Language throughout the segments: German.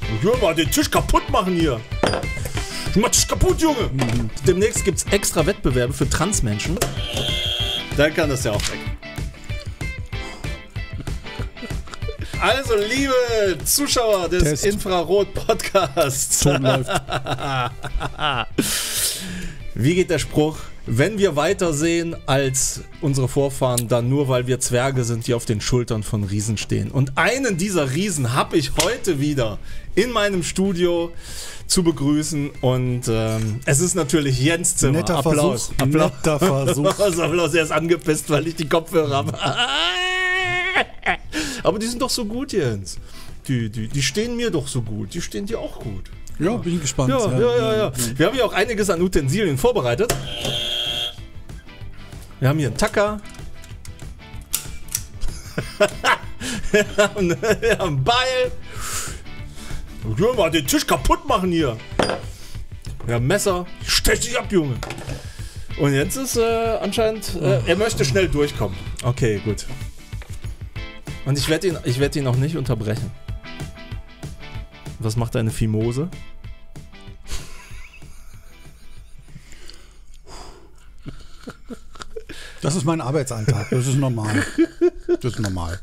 Ich will mal den Tisch kaputt machen hier. Ich mach Tisch kaputt, Junge. Demnächst gibt's extra Wettbewerbe für Transmenschen. Dann kann das ja auch weg. Also, liebe Zuschauer des Infrarot-Podcasts. Ton läuft. Wie geht der Spruch? Wenn wir weiter sehen als unsere Vorfahren, dann nur, weil wir Zwerge sind, die auf den Schultern von Riesen stehen. Und einen dieser Riesen habe ich heute wieder in meinem Studio zu begrüßen. Und es ist natürlich Jens Zimmer. Netter Applaus. Versuch. Applaus. Netter Versuch. Applaus. Er ist angepisst, weil ich die Kopfhörer habe. Aber die sind doch so gut, Jens. Die stehen mir doch so gut. Die stehen dir auch gut. Ja, bin ich gespannt. Ja. Wir haben hier auch einiges an Utensilien vorbereitet. Wir haben hier einen Tacker. Wir haben einen Beil. Ich will mal den Tisch kaputt machen hier. Wir haben ein Messer. Stech dich ab, Junge. Und jetzt ist anscheinend... er möchte schnell durchkommen. Okay, gut. Und ich werd ihn auch nicht unterbrechen. Was macht deine Fimose? Das ist mein Arbeitsalltag. Das ist normal. Das ist normal.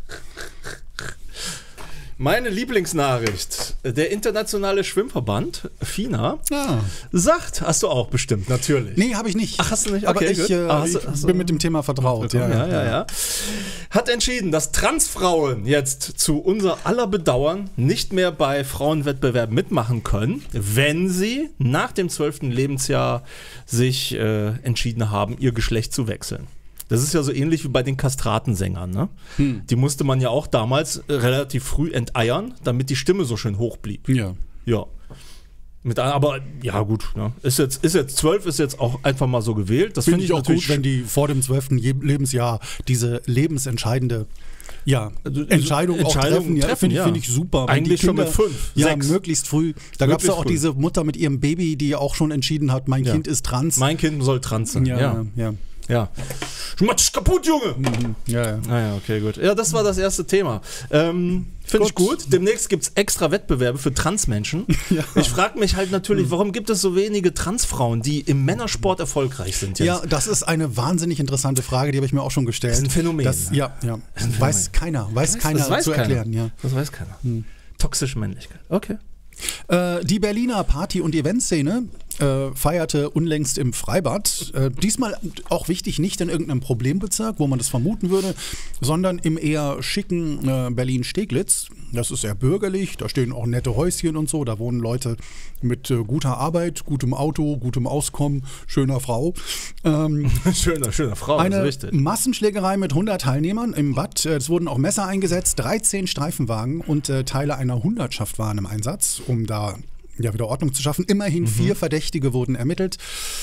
Meine Lieblingsnachricht. Der internationale Schwimmverband, FINA, sagt, hast du auch bestimmt, natürlich. Nee, habe ich nicht. Ach, hast du nicht? Aber Okay, ich bin mit dem Thema vertraut. Ja. Hat entschieden, dass Transfrauen jetzt zu unser aller Bedauern nicht mehr bei Frauenwettbewerben mitmachen können, wenn sie nach dem 12. Lebensjahr sich entschieden haben, ihr Geschlecht zu wechseln. Das ist ja so ähnlich wie bei den Kastratensängern, ne? Die musste man ja auch damals relativ früh enteiern, damit die Stimme so schön hoch blieb. Ja. Aber ja gut, ne? Ist jetzt 12, ist jetzt auch einfach mal so gewählt. Das finde ich auch gut, wenn die vor dem 12. Lebensjahr diese lebensentscheidende Entscheidung auch treffen. Ja, finde ich super. Eigentlich schon mit 5, 6. Möglichst früh. Da gab es ja auch diese Mutter mit ihrem Baby, die auch schon entschieden hat, mein Kind ist trans. Mein Kind soll trans sein. Ja. Du machst kaputt, Junge! Ja. Naja, okay, gut. Ja, das war das erste Thema. Finde ich gut. Demnächst gibt es extra Wettbewerbe für Transmenschen. Ja. Ich frage mich halt natürlich, warum gibt es so wenige Transfrauen, die im Männersport erfolgreich sind? Jetzt? Ja, das ist eine wahnsinnig interessante Frage, die habe ich mir auch schon gestellt. Das ist ein Phänomen. Weiß keiner zu erklären. Ja. Das weiß keiner. Toxische Männlichkeit. Okay. Die Berliner Party- und Eventszene feierte unlängst im Freibad. Diesmal auch wichtig, nicht in irgendeinem Problembezirk, wo man das vermuten würde, sondern im eher schicken Berlin-Steglitz. Das ist eher bürgerlich, da stehen auch nette Häuschen und so, da wohnen Leute mit guter Arbeit, gutem Auto, gutem Auskommen, schöner Frau. Schöner Frau, eine das ist richtig. Massenschlägerei mit 100 Teilnehmern im Bad. Es wurden auch Messer eingesetzt, 13 Streifenwagen und Teile einer Hundertschaft waren im Einsatz, um da wieder Ordnung zu schaffen. Immerhin 4 Verdächtige wurden ermittelt.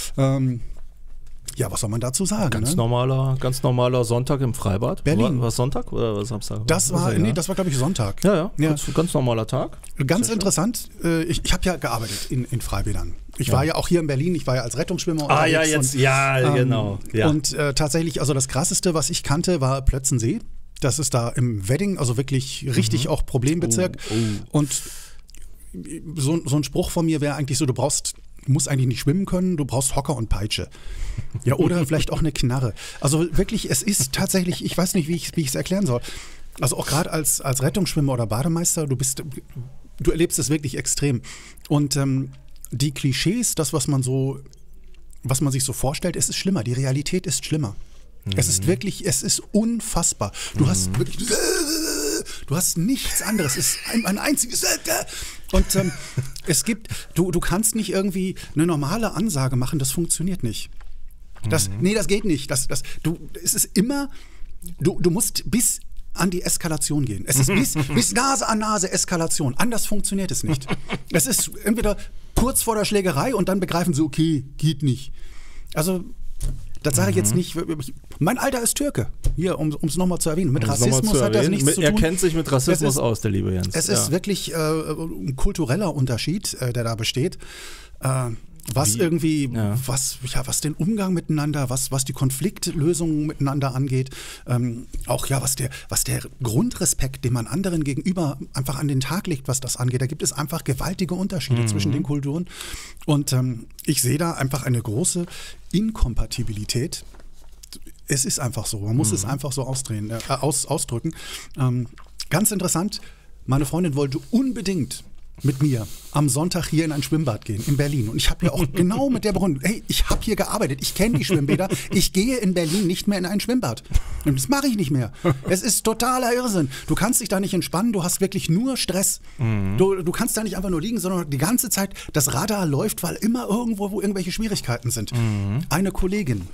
Was soll man dazu sagen? Ganz normaler Sonntag im Freibad. Berlin. War es Sonntag oder war es Samstag? Das war, glaube ich, Sonntag. Ja. Ganz normaler Tag. Ganz interessant. Ich habe ja gearbeitet in Freibädern. Ich war ja auch hier in Berlin, ich war ja als Rettungsschwimmer unterwegs. Genau. Ja. Und tatsächlich, also das Krasseste, was ich kannte, war Plötzensee. Das ist da im Wedding, also wirklich richtig auch Problembezirk. Und so ein Spruch von mir wäre eigentlich so, du musst eigentlich nicht schwimmen können, du brauchst Hocker und Peitsche. Ja, oder vielleicht auch eine Knarre. Also wirklich, es ist tatsächlich, ich weiß nicht, wie ich es erklären soll. Also auch gerade als Rettungsschwimmer oder Bademeister, du erlebst es wirklich extrem. Und die Klischees, das, was man sich so vorstellt, es ist schlimmer. Die Realität ist schlimmer. Es ist wirklich, es ist unfassbar. Du hast wirklich, du hast nichts anderes. Es ist ein einziges. Und es gibt, du kannst nicht irgendwie eine normale Ansage machen, das funktioniert nicht. Das geht nicht. Es ist immer, du musst bis an die Eskalation gehen. Es ist bis Nase an Nase Eskalation. Anders funktioniert es nicht. Es ist entweder kurz vor der Schlägerei und dann begreifen sie, okay, geht nicht. Also, das sage ich jetzt nicht. Mein Alter ist Türke. Hier, um es nochmal zu erwähnen. Mit Rassismus hat das nichts zu tun. Er kennt sich mit Rassismus aus, der liebe Jens. Es ist wirklich ein kultureller Unterschied, der da besteht. was was den Umgang miteinander, was die Konfliktlösung miteinander angeht, auch was der Grundrespekt, den man anderen gegenüber einfach an den Tag legt, was das angeht. Da gibt es einfach gewaltige Unterschiede zwischen den Kulturen und ich sehe da einfach eine große Inkompatibilität. Es ist einfach so, man muss es einfach so ausdrücken. Ganz interessant, meine Freundin wollte unbedingt mit mir am Sonntag hier in ein Schwimmbad gehen, in Berlin. Und ich habe ja auch genau mit der Begründung, hey, ich habe hier gearbeitet, ich kenne die Schwimmbäder, ich gehe in Berlin nicht mehr in ein Schwimmbad. Und das mache ich nicht mehr. Es ist totaler Irrsinn. Du kannst dich da nicht entspannen, du hast wirklich nur Stress. Du kannst da nicht einfach nur liegen, sondern die ganze Zeit das Radar läuft, weil immer irgendwo irgendwelche Schwierigkeiten sind. Eine Kollegin,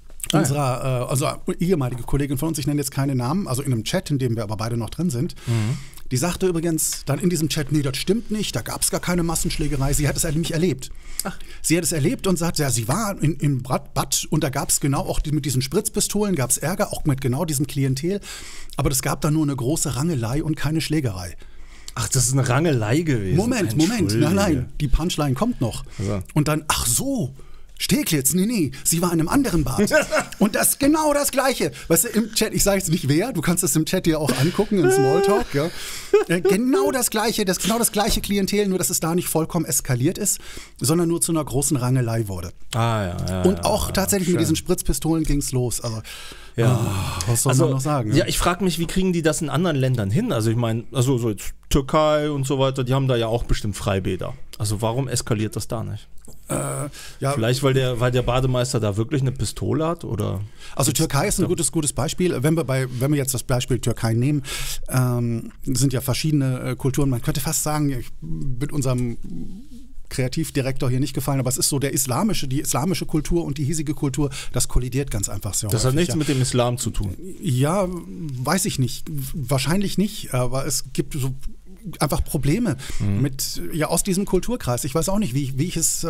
also ehemalige Kollegin von uns, ich nenne jetzt keine Namen, also in einem Chat, in dem wir aber beide noch drin sind, die sagte übrigens dann in diesem Chat, nee, das stimmt nicht, da gab es gar keine Massenschlägerei, sie hat es nämlich erlebt. Ach. Sie hat es erlebt und sagt, ja, sie war im Bad und da gab es genau auch mit diesen Spritzpistolen, gab es Ärger, auch mit genau diesem Klientel, aber es gab da nur eine große Rangelei und keine Schlägerei. Ach, das ist eine Rangelei gewesen. Moment, nein, die Punchline kommt noch. Also. Und dann, ach so, Steglitz, nee, sie war in einem anderen Bad. Und das ist genau das Gleiche. Weißt du, im Chat, ich sage jetzt nicht wer, du kannst das im Chat dir auch angucken, im Smalltalk. Ja. Genau das Gleiche, genau das gleiche Klientel, nur dass es da nicht vollkommen eskaliert ist, sondern nur zu einer großen Rangelei wurde. Und auch tatsächlich mit diesen Spritzpistolen ging es los. Also, was soll man noch sagen? Ja, ich frage mich, wie kriegen die das in anderen Ländern hin? Also ich meine, so jetzt Türkei und so weiter, die haben da ja auch bestimmt Freibäder. Also warum eskaliert das da nicht? Vielleicht, weil der Bademeister da wirklich eine Pistole hat? Oder also Türkei ist ein gutes Beispiel. Wenn wir jetzt das Beispiel Türkei nehmen, sind ja verschiedene Kulturen. Man könnte fast sagen, ich bin unserem Kreativdirektor hier nicht gefallen, aber es ist so die islamische Kultur und die hiesige Kultur, das kollidiert ganz einfach sehr häufig. Das hat nichts mit dem Islam zu tun. Ja, weiß ich nicht. Wahrscheinlich nicht, aber es gibt so einfach Probleme aus diesem Kulturkreis. Ich weiß auch nicht, wie ich es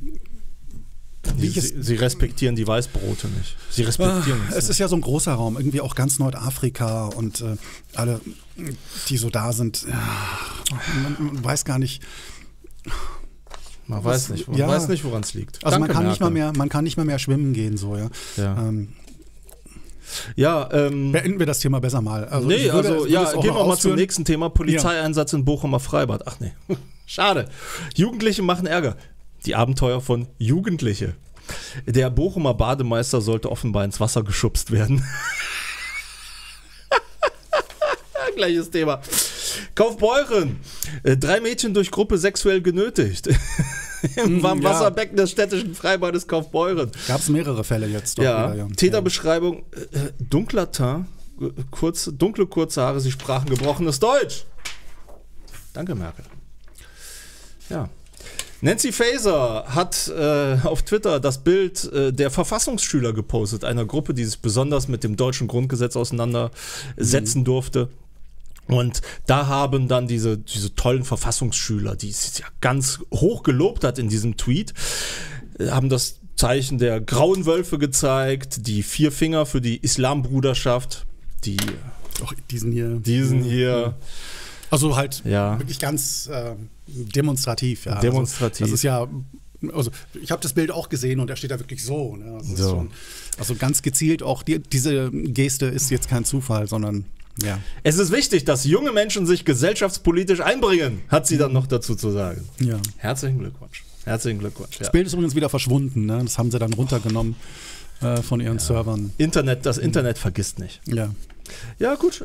Sie respektieren die Weißbrote nicht. Sie respektieren es. Es ist ja so ein großer Raum, irgendwie auch ganz Nordafrika und alle, die so da sind, man weiß gar nicht. Man weiß nicht, woran es liegt. Also man kann nicht mal mehr schwimmen gehen, so, ja. Beenden wir das Thema besser mal. Also gehen wir mal zum nächsten Thema. Polizeieinsatz in Bochumer Freibad. Ach nee, schade. Jugendliche machen Ärger. Die Abenteuer von Jugendliche. Der Bochumer Bademeister sollte offenbar ins Wasser geschubst werden. Gleiches Thema. Kaufbeuren. 3 Mädchen durch Gruppe sexuell genötigt. Im Warmwasserbecken des städtischen Freibades Kaufbeuren. Gab es mehrere Fälle jetzt. Täterbeschreibung, dunkler Teint, dunkle kurze Haare, sie sprachen gebrochenes Deutsch. Danke, Merkel. Ja. Nancy Faeser hat auf Twitter das Bild der Verfassungsschüler gepostet, einer Gruppe, die sich besonders mit dem deutschen Grundgesetz auseinandersetzen durfte. Und da haben dann diese tollen Verfassungsschüler, die sie ja ganz hoch gelobt hat in diesem Tweet, haben das Zeichen der grauen Wölfe gezeigt, die 4 Finger für die Islambruderschaft, diesen hier. Also halt wirklich ganz demonstrativ. Ja. Demonstrativ. Also, das ist ja, also ich habe das Bild auch gesehen und er steht da wirklich so. Ne? Das ist schon, also ganz gezielt auch, diese Geste ist jetzt kein Zufall, sondern ja. Es ist wichtig, dass junge Menschen sich gesellschaftspolitisch einbringen, hat sie dann noch dazu zu sagen. Ja. Herzlichen Glückwunsch. Das Bild ist übrigens wieder verschwunden. Ne? Das haben sie dann runtergenommen von ihren Servern. Das Internet vergisst nicht. Ja. Ja, gut.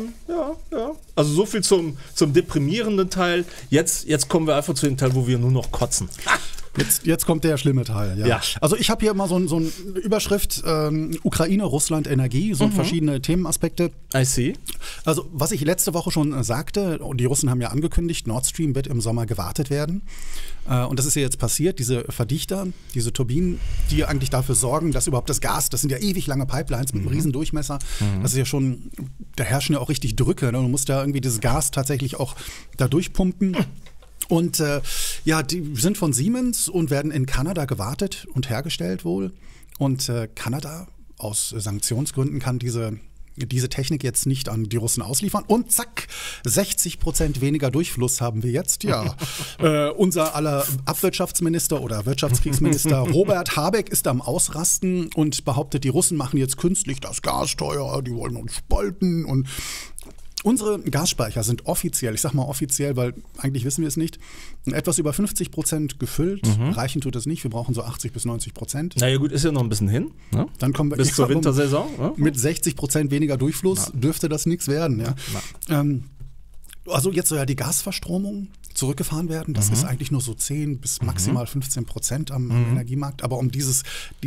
Also so viel zum deprimierenden Teil. Jetzt kommen wir einfach zu dem Teil, wo wir nur noch kotzen. Jetzt kommt der schlimme Teil. Ja. Also ich habe hier mal so eine Überschrift, Ukraine, Russland, Energie, so verschiedene Themenaspekte. I see. Also was ich letzte Woche schon sagte, und die Russen haben ja angekündigt, Nord Stream wird im Sommer gewartet werden. Und das ist ja jetzt passiert, diese Verdichter, diese Turbinen, die eigentlich dafür sorgen, dass überhaupt das Gas, das sind ja ewig lange Pipelines mit einem riesen Durchmesser, das ist ja schon, da herrschen ja auch richtig Drücke, ne? Du musst ja irgendwie dieses Gas tatsächlich auch da durchpumpen. Und die sind von Siemens und werden in Kanada gewartet und hergestellt wohl. Und Kanada aus Sanktionsgründen kann diese diese Technik jetzt nicht an die Russen ausliefern. Und zack, 60% weniger Durchfluss haben wir jetzt. Ja, unser aller Abwirtschaftsminister oder Wirtschaftskriegsminister Robert Habeck ist am Ausrasten und behauptet, die Russen machen jetzt künstlich das Gas teuer, die wollen uns spalten und unsere Gasspeicher sind offiziell, ich sag mal offiziell, weil eigentlich wissen wir es nicht, etwas über 50% gefüllt. Reichen tut es nicht, wir brauchen so 80-90%. Naja gut, ist ja noch ein bisschen hin. Ne? Dann kommen wir bis zur Wintersaison. Ne? Mit 60% weniger Durchfluss dürfte das nichts werden. Ja. Also jetzt soll ja die Gasverstromung zurückgefahren werden. Das ist eigentlich nur so 10 bis maximal 15% am Energiemarkt. Aber um diese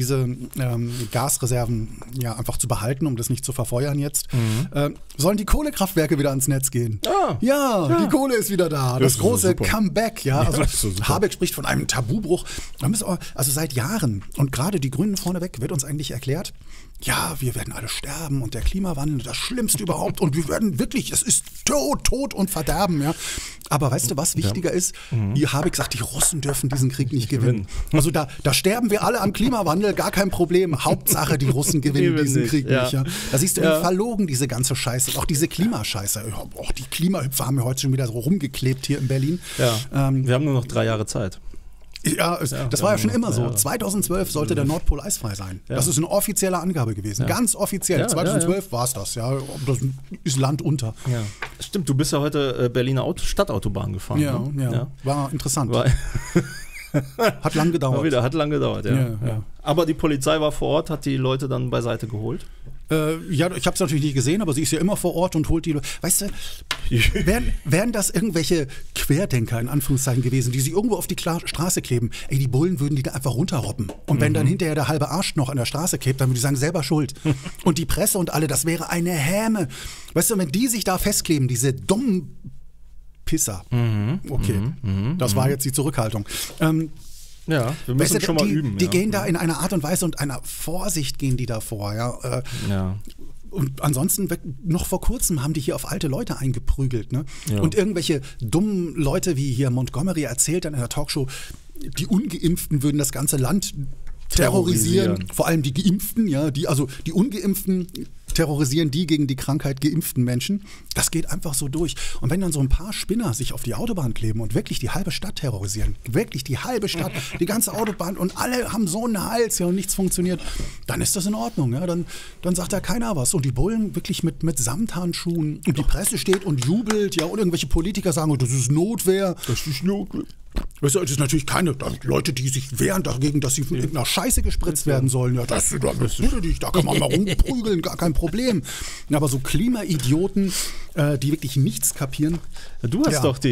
Gasreserven ja einfach zu behalten, um das nicht zu verfeuern jetzt, sollen die Kohlekraftwerke wieder ans Netz gehen. Ja, die Kohle ist wieder da. Das große Comeback. Ja, also Habeck spricht von einem Tabubruch. Also seit Jahren und gerade die Grünen vorneweg wird uns eigentlich erklärt, ja, wir werden alle sterben und der Klimawandel, das Schlimmste überhaupt und wir werden wirklich, es ist Tod und Verderben. Ja. Aber weißt du, was wichtiger ist? Habeck sagt, die Russen dürfen diesen Krieg nicht gewinnen. Also da sterben wir alle am Klimawandel, gar kein Problem. Hauptsache, die Russen gewinnen diesen Krieg nicht. Ja. Da siehst du, wie verlogen diese ganze Scheiße und auch diese Klimascheiße. Auch die Klimahüpfer haben wir heute schon wieder so rumgeklebt hier in Berlin. Ja. Wir haben nur noch 3 Jahre Zeit. Ja, das war ja schon immer so. 2012 sollte der Nordpol eisfrei sein. Ja. Das ist eine offizielle Angabe gewesen. Ganz offiziell. 2012 war es das. Ja. Das ist Land unter. Ja. Stimmt, du bist ja heute Berliner Stadtautobahn gefahren. Ja. War interessant. Hat lang gedauert. Hat lang gedauert, ja. Aber die Polizei war vor Ort, hat die Leute dann beiseite geholt? Ja, ich habe es natürlich nicht gesehen, aber sie ist ja immer vor Ort und holt die Leute. Weißt du, wären das irgendwelche Querdenker in Anführungszeichen gewesen, die sich irgendwo auf die Straße kleben, ey, die Bullen würden die da einfach runterrobben. Und wenn dann hinterher der halbe Arsch noch an der Straße klebt, dann würde ich sagen, selber schuld. Und die Presse und alle, das wäre eine Häme. Weißt du, wenn die sich da festkleben, diese dummen Pisser. Das war jetzt die Zurückhaltung. Ja, wir müssen schon mal üben. Die gehen da in einer Art und Weise und einer Vorsicht gehen die davor. Ja. Und ansonsten, noch vor kurzem haben die hier auf alte Leute eingeprügelt. Ne? Ja. Und irgendwelche dummen Leute wie hier Montgomery erzählt dann in der Talkshow, die Ungeimpften würden das ganze Land terrorisieren. Vor allem die Geimpften, die Ungeimpften terrorisieren die gegen die Krankheit geimpften Menschen. Das geht einfach so durch. Und wenn dann so ein paar Spinner sich auf die Autobahn kleben und wirklich die halbe Stadt terrorisieren, wirklich die halbe Stadt, die ganze Autobahn und alle haben so einen Hals und nichts funktioniert, dann ist das in Ordnung. Ja? Dann sagt da keiner was. Und die Bullen wirklich mit Samthandschuhen und die Presse steht und jubelt, und irgendwelche Politiker sagen, das ist Notwehr. Das ist Notwehr. Weißt du, es ist natürlich keine Leute, die sich wehren dagegen, dass sie von irgendeiner Scheiße gespritzt werden sollen. Ja, das da kann man mal rumprügeln, gar kein Problem. Aber so Klimaidioten, die wirklich nichts kapieren. Du hast doch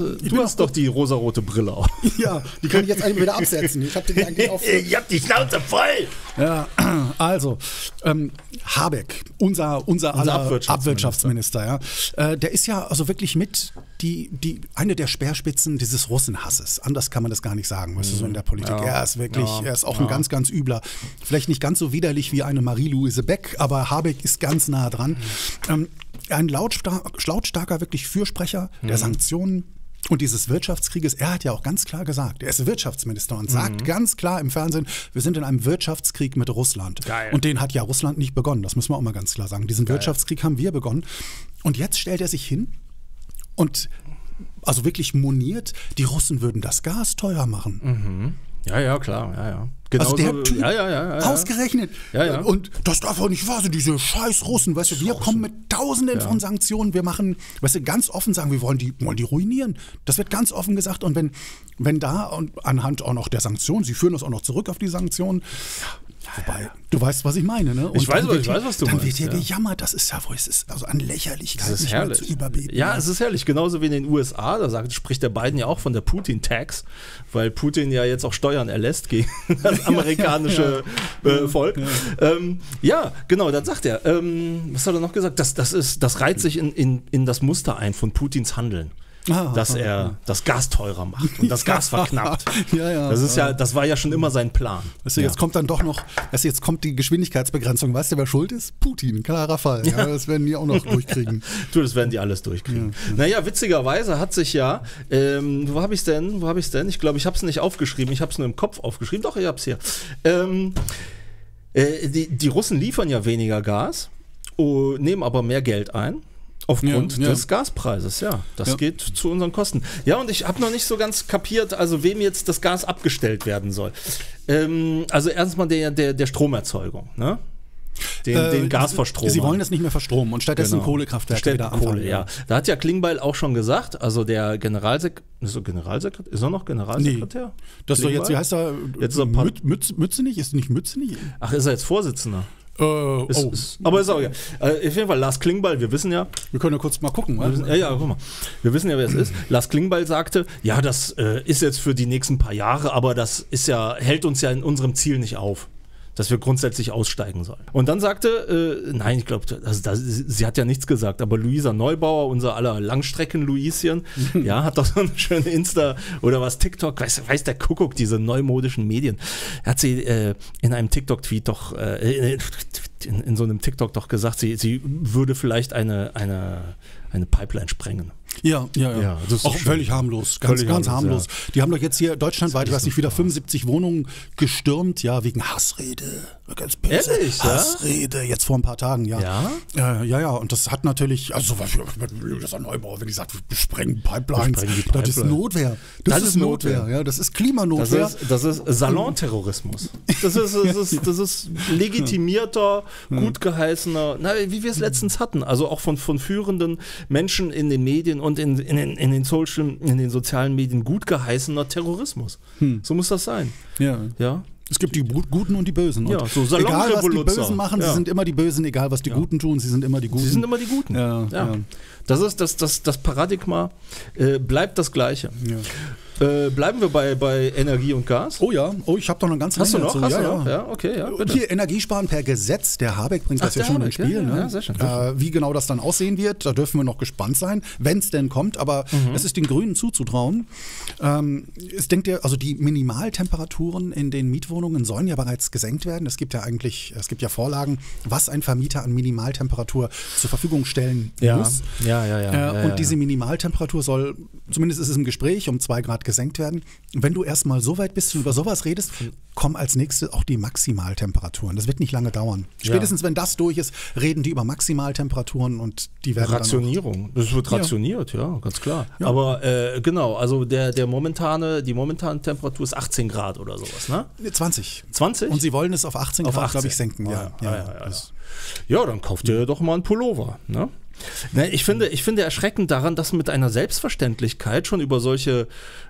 die rosarote Brille auf. Ja, die kann ich jetzt eigentlich wieder absetzen. Ich habe die Schnauze voll. Ja, also Habeck, unser aller Abwirtschaftsminister, der ist ja also wirklich mit eine der Speerspitzen dieses Russenhasses. Anders kann man das gar nicht sagen, weißt du, so in der Politik. Er ist wirklich, er ist auch ein ganz, ganz übler. Vielleicht nicht ganz so widerlich wie eine Marie-Louise Beck, aber Habeck ist ganz nah dran. Ein lautstarker wirklich Fürsprecher der Sanktionen und dieses Wirtschaftskrieges. Er hat ja auch ganz klar gesagt, er ist Wirtschaftsminister und sagt ganz klar im Fernsehen, wir sind in einem Wirtschaftskrieg mit Russland. Geil. Und den hat ja Russland nicht begonnen, das müssen wir auch mal ganz klar sagen. Diesen Wirtschaftskrieg haben wir begonnen. Und jetzt stellt er sich hin und also wirklich moniert, die Russen würden das Gas teuer machen. Ja, klar, ja. Genauso, also der Typ, ja. ausgerechnet. Ja. Und das darf auch nicht wahr sein, diese scheiß Russen. Weißt du, wir kommen mit Tausenden von Sanktionen. Wir machen, weißt du, ganz offen sagen, wir wollen die ruinieren. Das wird ganz offen gesagt. Und wenn da und anhand auch noch der Sanktionen, sie führen das auch noch zurück auf die Sanktionen. Wobei, du weißt, was ich meine, ne? Und ich weiß, was du meinst. Dann wird hier gejammert, das ist ja, wo es ist, also an Lächerlichkeit nicht mehr zu überbieten. Ja, es ist herrlich. Genauso wie in den USA, spricht der Biden ja auch von der Putin-Tax, weil Putin ja jetzt auch Steuern erlässt gegen das amerikanische Volk. Ja, genau, das sagt er. Was hat er noch gesagt? Das reiht sich in das Muster ein von Putins Handeln. Dass er das Gas teurer macht und das Gas verknappt. Das war ja schon immer sein Plan. Weißt du, jetzt kommt dann doch noch, jetzt kommt die Geschwindigkeitsbegrenzung. Weißt du, wer schuld ist? Putin, klarer Fall. Ja, das werden die auch noch durchkriegen. Das werden die alles durchkriegen. Naja, witzigerweise hat sich wo habe ich es denn? Ich glaube, ich habe es nicht aufgeschrieben. Ich habe es nur im Kopf aufgeschrieben. Doch, ich habe es hier. Die Russen liefern ja weniger Gas. nehmen aber mehr Geld ein. Aufgrund des Gaspreises, ja. Das geht zu unseren Kosten. Ja, und ich habe noch nicht so ganz kapiert, also wem jetzt das Gas abgestellt werden soll. Also erstmal der Stromerzeugung, ne? Den Gasverstromer. Sie wollen das nicht mehr verstromen und stattdessen Kohlekraftwerke wieder anfangen. Ja. Da hat ja Klingbeil auch schon gesagt, also der Generalsekretär, ist er noch Generalsekretär? Nee. Das ist doch jetzt, wie heißt er? Jetzt ist Mützenich? Ist nicht Mützenich? Ach, ist er jetzt Vorsitzender? Aber ist auch egal. Auf jeden Fall, Lars Klingbeil, wir wissen ja. Wir können ja kurz mal gucken. Guck mal. Wir wissen ja, wer es ist. Lars Klingbeil sagte, ja, das ist jetzt für die nächsten paar Jahre, aber das hält uns ja in unserem Ziel nicht auf, dass wir grundsätzlich aussteigen sollen. Und dann sagte, nein, ich glaube, sie hat ja nichts gesagt, aber Luisa Neubauer, unser aller Langstrecken-Luischen, hat doch so eine schöne Insta- oder was, TikTok, weiß der Kuckuck, diese neumodischen Medien, hat sie in einem TikTok-Tweet doch, in so einem TikTok doch gesagt, sie würde vielleicht eine Pipeline sprengen. Ja. Das ist auch völlig harmlos, ganz harmlos. Ja. Die haben doch jetzt hier deutschlandweit, weiß nicht, wieder 75 Wohnungen gestürmt, wegen Hassrede. Ganz böse. Ehrlich, Hassrede, jetzt vor ein paar Tagen, Ja? Ja, und das hat natürlich, also zum Beispiel das ist Neubauer, wenn die sagt, wir sprengen Pipelines, das ist Notwehr. Das ist Notwehr, ja, das ist Klimanotwehr. Das ist Salonterrorismus. Das ist legitimierter, gut geheißener, wie wir es letztens hatten, also auch von führenden Menschen in den Medien und in den sozialen Medien gut geheißener Terrorismus. So muss das sein. Ja. Es gibt die Guten und die Bösen. Ja, so egal, was die Bösen machen, sie sind immer die Bösen. Egal, was die Guten tun, sie sind immer die Guten. Sie sind immer die Guten. Ja. Das ist das Paradigma, bleibt das Gleiche. Ja. Bleiben wir bei Energie und Gas? Oh ja, ich habe doch eine ganze Menge. Hast du noch? dazu. Ja, okay, bitte. Hier, Energiesparen per Gesetz, der Habeck bringt das ja schon ins Spiel. Ja, sehr schön. Wie genau das dann aussehen wird, da dürfen wir noch gespannt sein, wenn es denn kommt, aber es ist den Grünen zuzutrauen. Also die Minimaltemperaturen in den Mietwohnungen sollen ja bereits gesenkt werden. Es gibt ja Vorlagen, was ein Vermieter an Minimaltemperatur zur Verfügung stellen muss. Und diese Minimaltemperatur soll, zumindest ist es im Gespräch, um 2 Grad gesenkt werden. Wenn du erstmal so weit bist und über sowas redest, kommen als nächstes auch die Maximaltemperaturen. Das wird nicht lange dauern. Spätestens wenn das durch ist, reden die über Maximaltemperaturen und die werden Rationierung. Das wird rationiert, ja, ganz klar. Ja. Aber genau, also die momentane Temperatur ist 18 Grad oder sowas, ne? 20. 20? Und sie wollen es auf 18 Grad, glaube ich, senken. Ja, dann kauft ihr doch mal einen Pullover, ne? Ich finde erschreckend daran, dass mit einer Selbstverständlichkeit schon über solche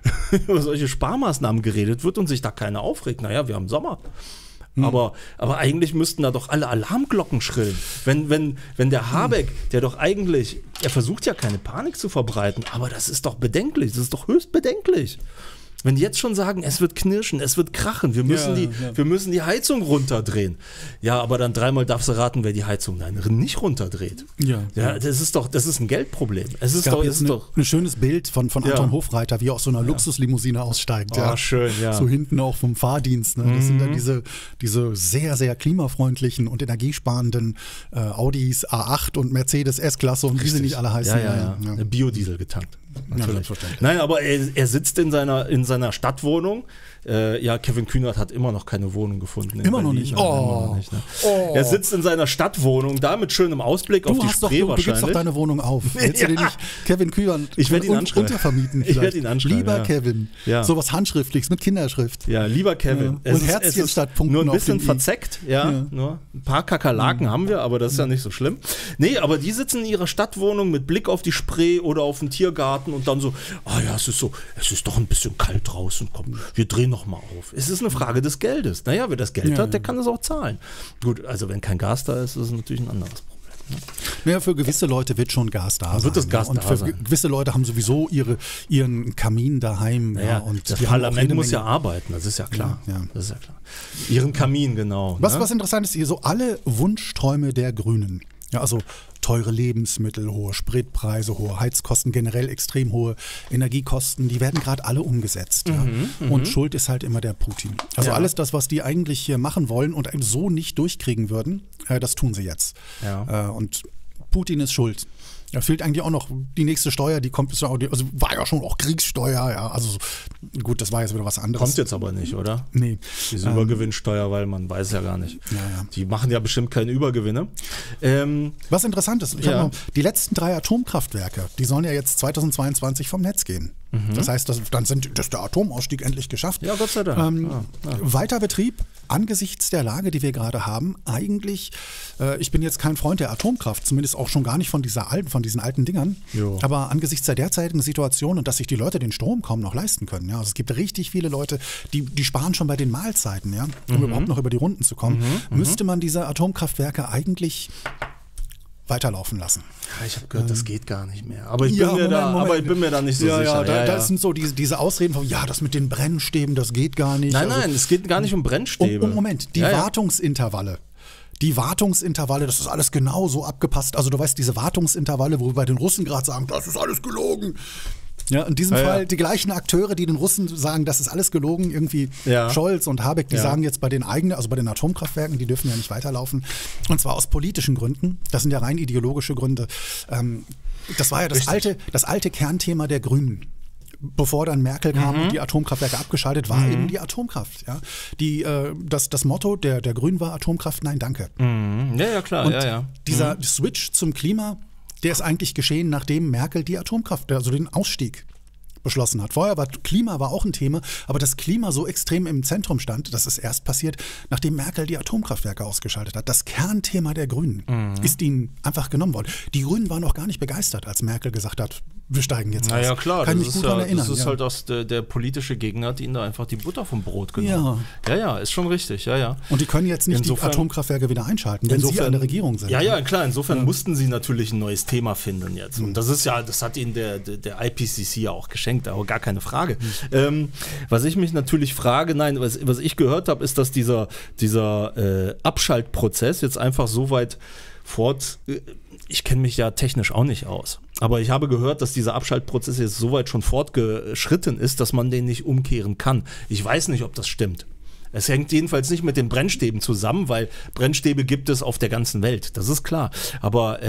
Sparmaßnahmen geredet wird und sich da keiner aufregt. Naja, wir haben Sommer. Aber eigentlich müssten da doch alle Alarmglocken schrillen. Wenn der Habeck, der doch eigentlich, er versucht ja keine Panik zu verbreiten, aber das ist doch bedenklich, das ist doch höchst bedenklich. Wenn die jetzt schon sagen, es wird knirschen, es wird krachen, wir müssen die Heizung runterdrehen. Ja, aber dann 3-mal darfst du raten, wer die Heizung nicht runterdreht. Ja, das ist ein Geldproblem. Es gab ein schönes Bild von Anton Hofreiter, wie er aus so einer Luxuslimousine aussteigt. Schön, ja. So hinten auch vom Fahrdienst. Ne? Das sind dann diese sehr, sehr klimafreundlichen und energiesparenden Audis A8 und Mercedes S-Klasse und wie sie nicht alle heißen. Ja. Biodiesel getankt. Natürlich. Nein, aber er sitzt in seiner Stadtwohnung. Kevin Kühnert hat immer noch keine Wohnung gefunden. Immer noch nicht. Er sitzt in seiner Stadtwohnung da mit schönem Ausblick auf die Spree wahrscheinlich. Du gibst doch deine Wohnung auf. Willst du den nicht Kevin Kühnert untervermieten? Ich werde ihn anschreiben. Lieber Kevin. Ja. Sowas Handschriftliches mit Kinderschrift. Ja, lieber Kevin. Und Herzchen statt Punkten. Nur ein bisschen verzeckt. Nur ein paar Kakerlaken haben wir, aber das ist ja nicht so schlimm. Nee, aber die sitzen in ihrer Stadtwohnung mit Blick auf die Spree oder auf den Tiergarten und dann so, es ist doch ein bisschen kalt draußen, komm, wir drehen noch mal auf. Es ist eine Frage des Geldes. Naja, wer das Geld hat, der kann das auch zahlen. Gut, also wenn kein Gas da ist, ist es natürlich ein anderes Problem. Naja, für gewisse Leute wird schon Gas da sein. Wird das Gas und da für gewisse Leute haben sowieso ihren Kamin daheim. Und das Parlament muss ja arbeiten, das ist ja klar. Das ist ja klar. Ihren Kamin, genau. Was interessant ist, hier so alle Wunschträume der Grünen. Ja, also teure Lebensmittel, hohe Spritpreise, hohe Heizkosten, generell extrem hohe Energiekosten, die werden gerade alle umgesetzt. Und Schuld ist halt immer der Putin. Also alles das, was die eigentlich hier machen wollen und so nicht durchkriegen würden, das tun sie jetzt. Und Putin ist schuld. Da fehlt eigentlich auch noch die nächste Steuer, die kommt, also war ja schon auch Kriegssteuer, ja, also gut, das war jetzt wieder was anderes. Kommt jetzt aber nicht, oder? Nee. Diese Übergewinnsteuer, weil man weiß ja gar nicht. Ja. Die machen ja bestimmt keine Übergewinne. Was interessant ist, die letzten 3 Atomkraftwerke, die sollen ja jetzt 2022 vom Netz gehen. Das heißt, dann ist der Atomausstieg endlich geschafft. Ja, Gott sei Dank. Weiter Betrieb angesichts der Lage, die wir gerade haben, eigentlich, ich bin jetzt kein Freund der Atomkraft, zumindest auch schon gar nicht von diesen alten Dingern, aber angesichts der derzeitigen Situation und dass sich die Leute den Strom kaum noch leisten können. Ja, also es gibt richtig viele Leute, die sparen schon bei den Mahlzeiten, ja, um überhaupt noch über die Runden zu kommen. Müsste man diese Atomkraftwerke eigentlich weiterlaufen lassen. Ja, ich habe gehört, das geht gar nicht mehr. Aber ich bin mir da nicht so sicher. Das sind so diese Ausreden von, das mit den Brennstäben, das geht gar nicht. Nein, es geht gar nicht um Brennstäbe. Moment, die Wartungsintervalle. Die Wartungsintervalle, das ist alles genau so abgepasst. Also du weißt, diese Wartungsintervalle, wo wir bei den Russen gerade sagen, das ist alles gelogen. Ja, in diesem Fall die gleichen Akteure, die den Russen sagen, das ist alles gelogen, irgendwie Scholz und Habeck, die sagen jetzt bei den eigenen, also bei den Atomkraftwerken, die dürfen ja nicht weiterlaufen. Und zwar aus politischen Gründen. Das sind ja rein ideologische Gründe. Das war ja das alte Kernthema der Grünen. Bevor dann Merkel kam und die Atomkraftwerke abgeschaltet, war eben die Atomkraft. Ja? Das Motto der Grünen war Atomkraft, nein, danke. Ja, klar. Und dieser Switch zum Klima, der ist eigentlich geschehen, nachdem Merkel die Atomkraft, also den Ausstieg beschlossen hat. Vorher war Klima auch ein Thema, aber das Klima so extrem im Zentrum stand, das ist erst passiert, nachdem Merkel die Atomkraftwerke ausgeschaltet hat. Das Kernthema der Grünen ist ihnen einfach genommen worden. Die Grünen waren auch gar nicht begeistert, als Merkel gesagt hat, wir steigen jetzt aus. Naja, klar, Kann mich gut daran erinnern. Das ist halt der politische Gegner hat ihnen da einfach die Butter vom Brot genommen. Ja, ist schon richtig, ja. Und die können jetzt nicht die Atomkraftwerke wieder einschalten, wenn sie an der Regierung sind. Ja, klar, insofern mussten sie natürlich ein neues Thema finden jetzt. Und das hat ihnen der IPCC ja auch geschenkt, aber gar keine Frage. Was ich mich natürlich frage, was ich gehört habe, ist, dass dieser Abschaltprozess jetzt einfach so weit ich kenne mich ja technisch auch nicht aus, aber ich habe gehört, dass dieser Abschaltprozess jetzt so weit schon fortgeschritten ist, dass man den nicht umkehren kann. Ich weiß nicht, ob das stimmt. Es hängt jedenfalls nicht mit den Brennstäben zusammen, weil Brennstäbe gibt es auf der ganzen Welt, das ist klar. Aber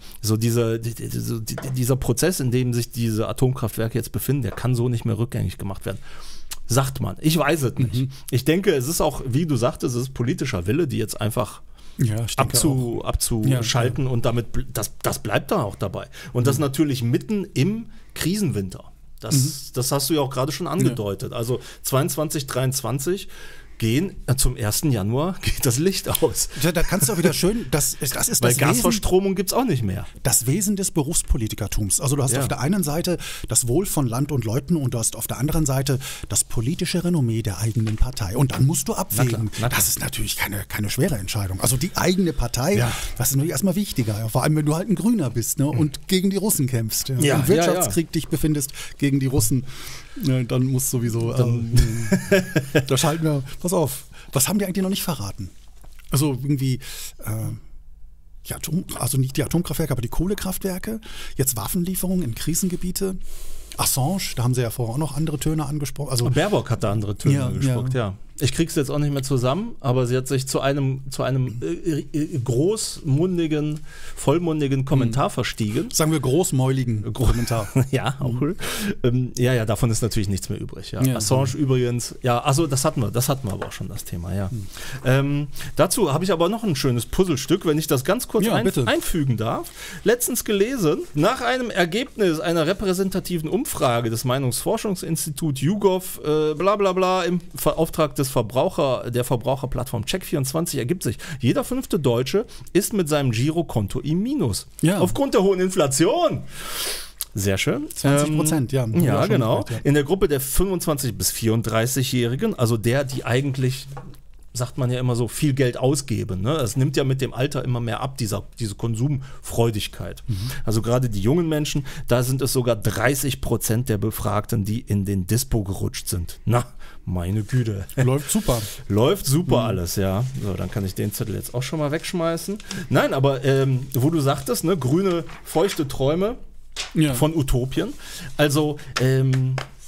dieser Prozess, in dem sich diese Atomkraftwerke jetzt befinden, der kann so nicht mehr rückgängig gemacht werden. Sagt man. Ich weiß es nicht. Ich denke, es ist auch, wie du sagtest, es ist politischer Wille, die jetzt einfach abzuschalten und damit, das bleibt da auch dabei. Und das natürlich mitten im Krisenwinter. Das hast du ja auch gerade schon angedeutet. Also 22, 23 zum 1. Januar geht das Licht aus. Da kannst du auch wieder schön, das ist weil das Gasverstromung gibt es auch nicht mehr. Das Wesen des Berufspolitikertums. Also du hast auf der einen Seite das Wohl von Land und Leuten und du hast auf der anderen Seite das politische Renommee der eigenen Partei. Und dann musst du abwägen. Na klar. Das ist natürlich keine schwere Entscheidung. Also die eigene Partei, das ist natürlich erstmal wichtiger. Vor allem, wenn du halt ein Grüner bist, ne, und gegen die Russen kämpfst. Im Wirtschaftskrieg dich befindest gegen die Russen. Ja, dann muss sowieso. Da schalten wir. Pass auf, was haben die eigentlich noch nicht verraten? Also irgendwie, also nicht die Atomkraftwerke, aber die Kohlekraftwerke. Jetzt Waffenlieferungen in Krisengebiete. Assange, da haben sie ja vorher auch noch andere Töne angesprochen. Also, Baerbock hat da andere Töne angesprochen, ja. Ich krieg's jetzt auch nicht mehr zusammen, aber sie hat sich zu einem großmundigen, vollmundigen Kommentar verstiegen. Sagen wir großmäuligen Kommentar. Ja, auch cool. Davon ist natürlich nichts mehr übrig. Ja. Assange übrigens, das hatten wir aber auch schon, das Thema, ja. Dazu habe ich aber noch ein schönes Puzzlestück, wenn ich das ganz kurz einfügen darf. Letztens gelesen, nach einem Ergebnis einer repräsentativen Umfrage des Meinungsforschungsinstituts YouGov, im Auftrag der Verbraucherplattform Check24 ergibt sich, jeder 5. Deutsche ist mit seinem Girokonto im Minus. Ja. Aufgrund der hohen Inflation. Sehr schön. 20%, ja. Ja, genau. In der Gruppe der 25- bis 34-Jährigen, also die eigentlich, sagt man ja immer so, viel Geld ausgeben. Ne? Das nimmt ja mit dem Alter immer mehr ab, diese Konsumfreudigkeit. Also gerade die jungen Menschen, da sind es sogar 30% der Befragten, die in den Dispo gerutscht sind. Na, meine Güte. Läuft super. Läuft super alles, ja. So, dann kann ich den Zettel jetzt auch schon mal wegschmeißen. Nein, aber wo du sagtest, ne, grüne, feuchte Träume von Utopien. Also,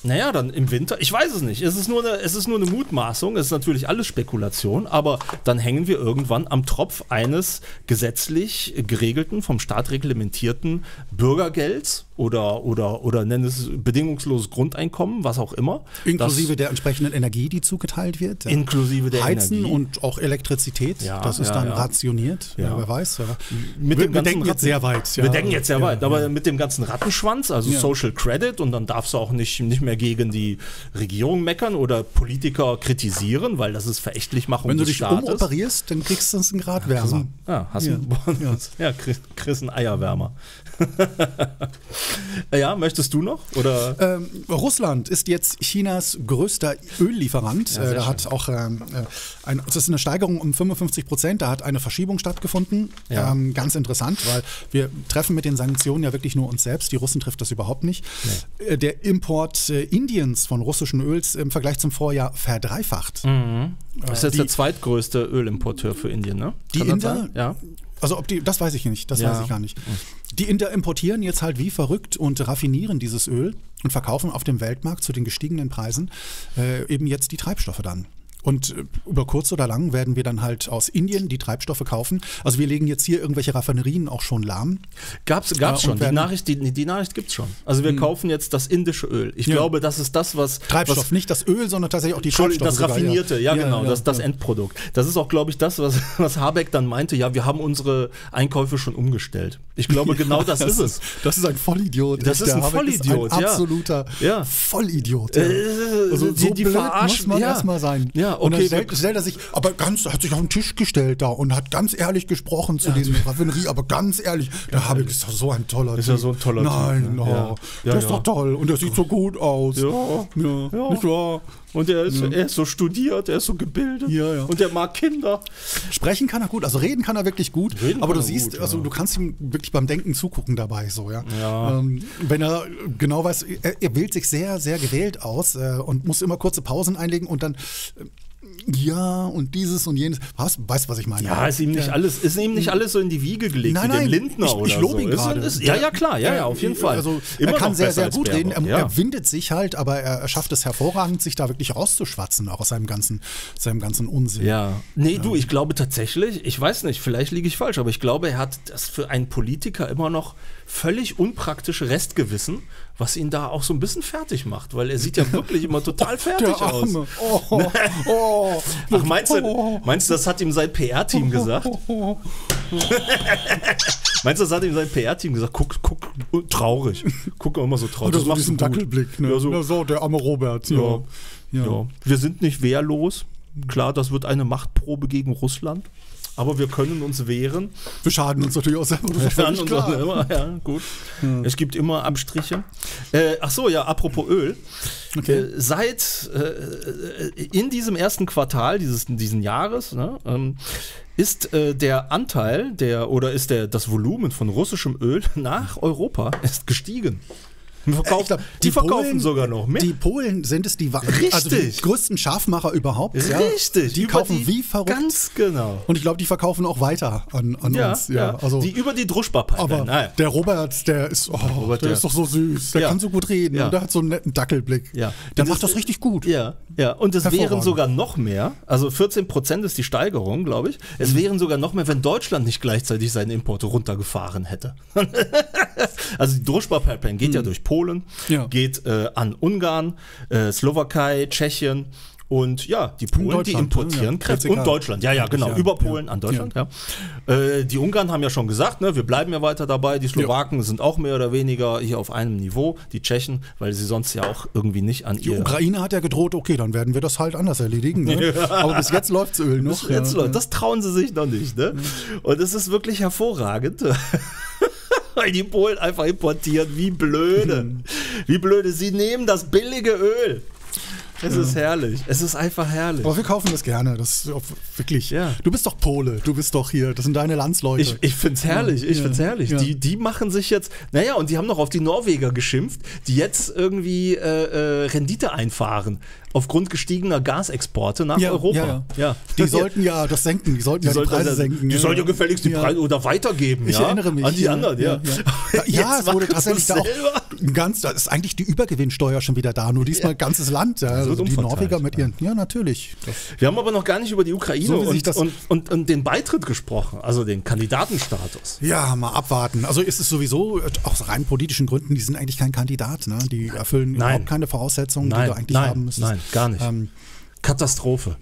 Naja, dann im Winter, ich weiß es nicht. Es ist nur eine Mutmaßung, es ist natürlich alles Spekulation, aber dann hängen wir irgendwann am Tropf eines gesetzlich geregelten, vom Staat reglementierten Bürgergelds oder nennen es bedingungsloses Grundeinkommen, was auch immer. Inklusive der entsprechenden Energie, die zugeteilt wird. Ja. Inklusive der Heizen Energie. Und auch Elektrizität, Ja, das ist ja, dann ja. rationiert. Ja, wer weiß. Ja. Wir denken jetzt sehr weit. Ja. Wir denken jetzt sehr weit, aber mit dem ganzen Rattenschwanz, also Ja. Social Credit, und dann darfst du auch nicht mehr gegen die Regierung meckern oder Politiker kritisieren, weil das ist Verächtlichmachung Wenn du des dich Staates. umoperierst, dann kriegst du es einen Grad wärmer. Hast Ja. ja, kriegst einen Eierwärmer. Ja, möchtest du noch? Oder? Russland ist jetzt Chinas größter Öllieferant. sehr Da hat auch das ist eine Steigerung um 55%. Da hat eine Verschiebung stattgefunden. Ja. Ganz interessant, weil wir treffen mit den Sanktionen ja wirklich nur uns selbst. Die Russen trifft das überhaupt nicht. Nee. Der Import Indiens von russischem Öls im Vergleich zum Vorjahr verdreifacht. Das ist jetzt der zweitgrößte Ölimporteur für Indien, ne? Die Kann das Inder, sein? Ja. also das weiß ich nicht, das weiß ich gar nicht. Die Inder importieren jetzt halt wie verrückt und raffinieren dieses Öl und verkaufen auf dem Weltmarkt zu den gestiegenen Preisen eben jetzt die Treibstoffe dann. Und über kurz oder lang werden wir dann halt aus Indien die Treibstoffe kaufen. Also wir legen jetzt hier irgendwelche Raffinerien auch schon lahm. Gab's schon. Die Nachricht gibt's schon. Also wir kaufen jetzt das indische Öl. Ich glaube, das ist das, was... Treibstoff, nicht das Öl, sondern tatsächlich auch die Treibstoffe. Das Raffinierte, sogar, genau, das Endprodukt. Das ist auch, glaube ich, das, was Habeck dann meinte, ja, wir haben unsere Einkäufe schon umgestellt. Ich glaube, genau das ist es. Das ist ein Vollidiot. Das ist ein Vollidiot, ein absoluter Vollidiot. Also die blöd verarschen, muss man erstmal sein. Ja, und okay. dann stellt er sich, hat sich auf den Tisch gestellt da und hat ganz ehrlich gesprochen zu den Raffinerie, aber ganz ehrlich, der Habeck ist doch so ein toller Typ. Ist ja so ein toller Typ. Nein, ne? der ist doch toll und der sieht so gut aus. Ja. Nicht wahr? Und er ist so studiert, er ist so gebildet und er mag Kinder. Sprechen kann er gut, also reden kann er wirklich gut, aber du siehst, also du kannst ihm wirklich beim Denken zugucken dabei, so, ja. Wenn er genau weiß, er wählt sich sehr, sehr gewählt aus und muss immer kurze Pausen einlegen und dann und dieses und jenes. Weißt du, was ich meine? Ja, ist ihm nicht alles so in die Wiege gelegt nein, wie dem Lindner oder so. Ich lobe ihn gerade. Ja, klar, auf jeden Fall. Also immer er kann sehr, sehr gut Baerbock. reden. Er windet sich halt, aber er schafft es hervorragend, sich da wirklich rauszuschwatzen, auch aus seinem ganzen Unsinn. Ja. Nee, du, ich glaube tatsächlich, ich weiß nicht, vielleicht liege ich falsch, aber ich glaube, er hat das für einen Politiker immer noch völlig unpraktische Restgewissen, was ihn da auch so ein bisschen fertig macht, weil er sieht ja wirklich immer total fertig aus. Ach, meinst du, das hat ihm sein PR-Team gesagt? Meinst du, das hat ihm sein PR-Team gesagt? Guck, traurig. Guck immer so traurig. Das machst du Dackelblick, ne? Ja, so, der arme Robert. Ja. Wir sind nicht wehrlos. Klar, das wird eine Machtprobe gegen Russland. Aber wir können uns wehren. Wir schaden uns natürlich auch selber. Gut. Es gibt immer Abstriche. Apropos Öl. Okay. In diesem ersten Quartal diesen Jahres ist der Anteil das Volumen von russischem Öl nach Europa ist gestiegen. Die verkaufen sogar noch mehr. Die Polen sind es, die größten Scharfmacher überhaupt. Richtig. Die kaufen wie verrückt. Ganz genau. Und ich glaube, die verkaufen auch weiter an uns. Ja. Also, die über die Druschbar-Pipeline. Aber der Robert, der ist doch so süß. Der kann so gut reden. Und der hat so einen netten Dackelblick. Ja. Der macht das richtig gut. Ja. Und es wären sogar noch mehr, also 14% ist die Steigerung, glaube ich. Es wären sogar noch mehr, wenn Deutschland nicht gleichzeitig seine Importe runtergefahren hätte. Also die Druschbar-Pipeline geht ja durch Polen, geht an Ungarn, Slowakei, Tschechien und die Polen, die importieren kräftig. Und Deutschland, genau, über Polen an Deutschland. Ja. Die Ungarn haben ja schon gesagt, ne, wir bleiben ja weiter dabei, die Slowaken sind auch mehr oder weniger hier auf einem Niveau, die Tschechen, weil sie sonst ja auch irgendwie nicht an Die Ukraine hat ja gedroht, okay, dann werden wir das halt anders erledigen. Ne? Aber bis jetzt läuft's Öl noch. Das trauen sie sich noch nicht. Ne? Und es ist wirklich hervorragend. Weil die Polen einfach importieren. Wie blöde. Wie blöde. Sie nehmen das billige Öl. Es ist herrlich. Es ist einfach herrlich. Aber wir kaufen das gerne. Das ist wirklich. Ja. Du bist doch Pole. Du bist doch hier. Das sind deine Landsleute. Ich find's herrlich. Ich find's herrlich. Ja. Die machen sich jetzt. Und die haben noch auf die Norweger geschimpft, die jetzt irgendwie Rendite einfahren. Aufgrund gestiegener Gasexporte nach Europa. Ja. Die sollten das senken. Die sollten die Preise senken. Die sollten ja gefälligst die Preise oder weitergeben. Ich erinnere mich. An die anderen, es wurde tatsächlich da auch. Da ist eigentlich die Übergewinnsteuer schon wieder da, nur diesmal ganzes Land. Ja. Also die Norweger mit ihren, ja natürlich. Wir haben aber noch gar nicht über die Ukraine und den Beitritt gesprochen, also den Kandidatenstatus. Ja, mal abwarten. Also ist es sowieso, aus rein politischen Gründen, die sind eigentlich kein Kandidat. Ne? Die erfüllen überhaupt keine Voraussetzungen, die du eigentlich haben müsstest. Nein, gar nicht. Katastrophe.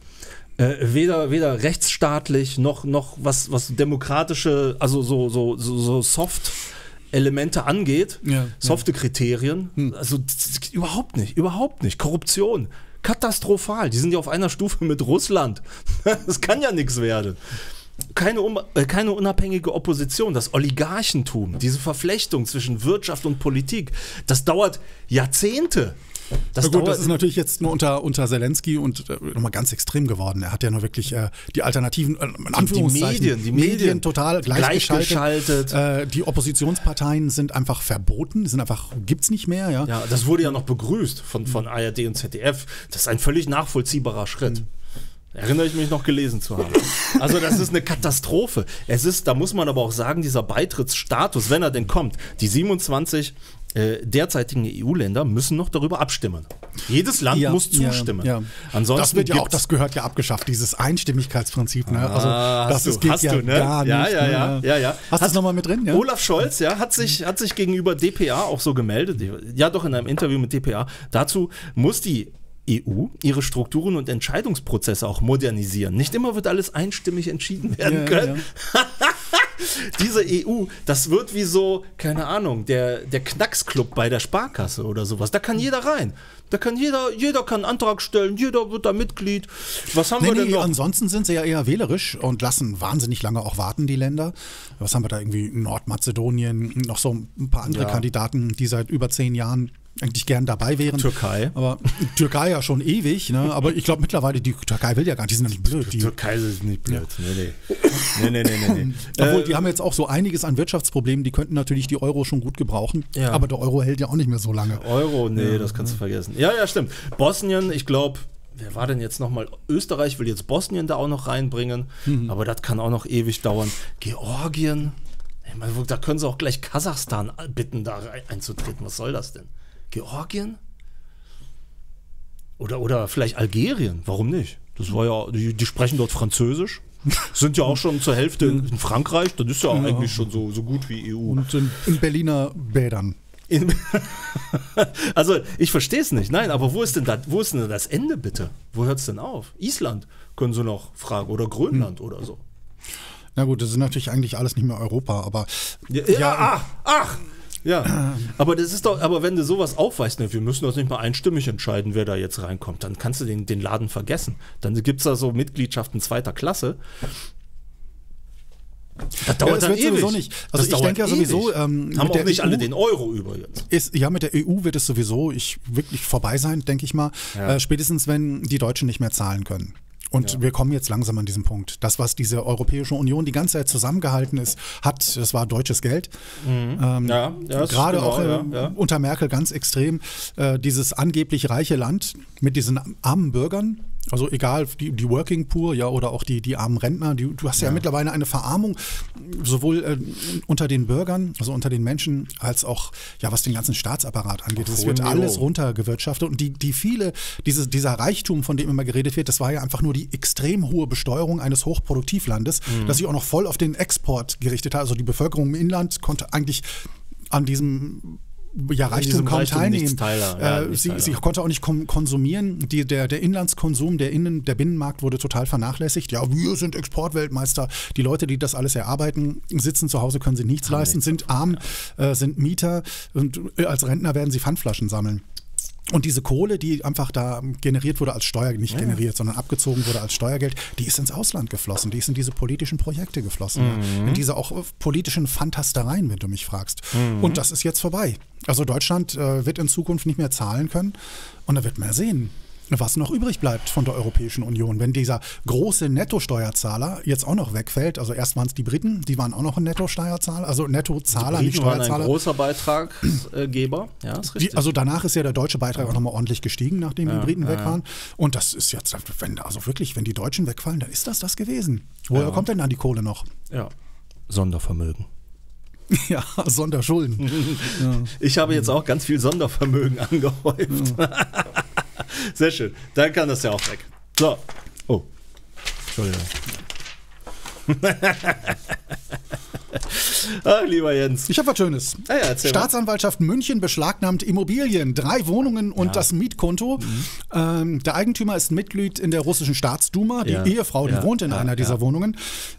Weder rechtsstaatlich noch was demokratische, also so Soft-Elemente angeht, softe Kriterien, also überhaupt nicht. Korruption, katastrophal, die sind ja auf einer Stufe mit Russland. Das kann ja nichts werden. Keine unabhängige Opposition, das Oligarchentum, diese Verflechtung zwischen Wirtschaft und Politik, das dauert Jahrzehnte. Das ist natürlich jetzt nur unter Zelensky und nochmal ganz extrem geworden. Er hat ja nur wirklich die Alternativen, in Anführungszeichen, die Medien total gleichgeschaltet. Die Oppositionsparteien sind einfach verboten, gibt's nicht mehr. Ja, das wurde ja noch begrüßt von ARD und ZDF. Das ist ein völlig nachvollziehbarer Schritt. Erinnere ich mich noch gelesen zu haben. Also das ist eine Katastrophe. Da muss man aber auch sagen, dieser Beitrittsstatus, wenn er denn kommt, die 27 derzeitigen EU-Länder müssen noch darüber abstimmen. Jedes Land muss zustimmen. Ja. Ansonsten das gehört ja abgeschafft, dieses Einstimmigkeitsprinzip. Ne? Also geht gar nicht. Ja. Hast du es nochmal mit drin? Ja? Olaf Scholz hat sich gegenüber dpa auch so gemeldet, ja doch in einem Interview mit dpa, dazu muss die EU ihre Strukturen und Entscheidungsprozesse auch modernisieren. Nicht immer wird alles einstimmig entschieden werden können. Ja. Diese EU, das wird wie so, keine Ahnung, der Knacksclub bei der Sparkasse oder sowas. Da kann jeder rein. Da kann jeder kann einen Antrag stellen, jeder wird da Mitglied. Was haben wir denn noch? Ansonsten sind sie ja eher wählerisch und lassen wahnsinnig lange auch warten, die Länder. Was haben wir da irgendwie? Nordmazedonien, noch so ein paar andere Kandidaten, die seit über 10 Jahren eigentlich gern dabei wären. Türkei. Aber Türkei ja schon ewig, ne? Aber ich glaube mittlerweile, die Türkei will ja gar nicht, die sind ja nicht blöd. Die Türkei ist nicht blöd. Nee. Obwohl, die haben jetzt auch so einiges an Wirtschaftsproblemen, die könnten natürlich die Euro schon gut gebrauchen. Ja. Aber der Euro hält ja auch nicht mehr so lange. Das kannst du vergessen. Ja, stimmt. Bosnien, ich glaube, wer war denn jetzt nochmal? Österreich will jetzt Bosnien da auch noch reinbringen, aber das kann auch noch ewig dauern. Georgien, ich meine, da können sie auch gleich Kasachstan bitten, da einzutreten. Was soll das denn? Georgien? Oder vielleicht Algerien, warum nicht? Das war ja, die sprechen dort Französisch, sind ja auch schon zur Hälfte in Frankreich, das ist ja auch eigentlich schon so gut wie EU. Und in Berliner Bädern. Also ich verstehe es nicht, nein, aber wo ist denn das Ende bitte? Wo hört es denn auf? Island können sie noch fragen oder Grönland oder so. Na gut, das ist natürlich eigentlich alles nicht mehr Europa, aber Ja, aber wenn du sowas aufweist, ne, wir müssen das nicht mal einstimmig entscheiden, wer da jetzt reinkommt, dann kannst du den Laden vergessen. Dann gibt es da so Mitgliedschaften zweiter Klasse. Das dauert dann ewig. Sowieso nicht. Also ich denke ja sowieso, haben auch nicht alle den Euro übrigens. Mit der EU wird es sowieso wirklich vorbei sein, denke ich mal. Ja. Spätestens, wenn die Deutschen nicht mehr zahlen können. Und wir kommen jetzt langsam an diesen Punkt. Das, was diese Europäische Union die ganze Zeit zusammengehalten das war deutsches Geld. Gerade auch unter Merkel ganz extrem. Dieses angeblich reiche Land mit diesen armen Bürgern, also egal, die Working Poor, oder auch die armen Rentner, du hast ja mittlerweile eine Verarmung, sowohl unter den Bürgern, also unter den Menschen, als auch, was den ganzen Staatsapparat angeht. Es wird alles runtergewirtschaftet und dieser Reichtum, von dem immer geredet wird, das war ja einfach nur die extrem hohe Besteuerung eines Hochproduktivlandes, das sich auch noch voll auf den Export gerichtet hat. Also die Bevölkerung im Inland konnte eigentlich an diesem Reichtum kaum teilnehmen. Sie konnte auch nicht konsumieren. Der Inlandskonsum, der Binnenmarkt wurde total vernachlässigt. Ja, wir sind Exportweltmeister. Die Leute, die das alles erarbeiten, sitzen zu Hause, können sich nichts leisten, sind arm, sind Mieter und als Rentner werden sie Pfandflaschen sammeln. Und diese Kohle, die einfach da generiert wurde als Steuer, nicht generiert, sondern abgezogen wurde als Steuergeld, die ist ins Ausland geflossen, die ist in diese politischen Projekte geflossen, in diese auch politischen Fantastereien, wenn du mich fragst. Und das ist jetzt vorbei. Also Deutschland wird in Zukunft nicht mehr zahlen können und da wird man sehen, was noch übrig bleibt von der Europäischen Union. Wenn dieser große Nettosteuerzahler jetzt auch noch wegfällt, also erst waren es die Briten, die waren auch noch ein Nettosteuerzahler, also Nettozahler, nicht Steuerzahler. Die waren ein großer Beitragsgeber, ist richtig. Also danach ist ja der deutsche Beitrag auch nochmal ordentlich gestiegen, nachdem die Briten weg waren. Und das ist jetzt, wenn die Deutschen wegfallen, dann ist das gewesen. Woher kommt denn dann die Kohle noch? Ja, Sondervermögen. Ja, Sonderschulden. Ich habe jetzt auch ganz viel Sondervermögen angehäuft. Sehr schön. Dann kann das ja auch weg. So. Oh. Entschuldigung. Ach, lieber Jens. Ich habe was Schönes. Ja, erzähl mal. Staatsanwaltschaft München beschlagnahmt Immobilien, 3 Wohnungen und das Mietkonto. Der Eigentümer ist Mitglied in der russischen Staatsduma. Die Ehefrau, die wohnt in einer dieser Wohnungen.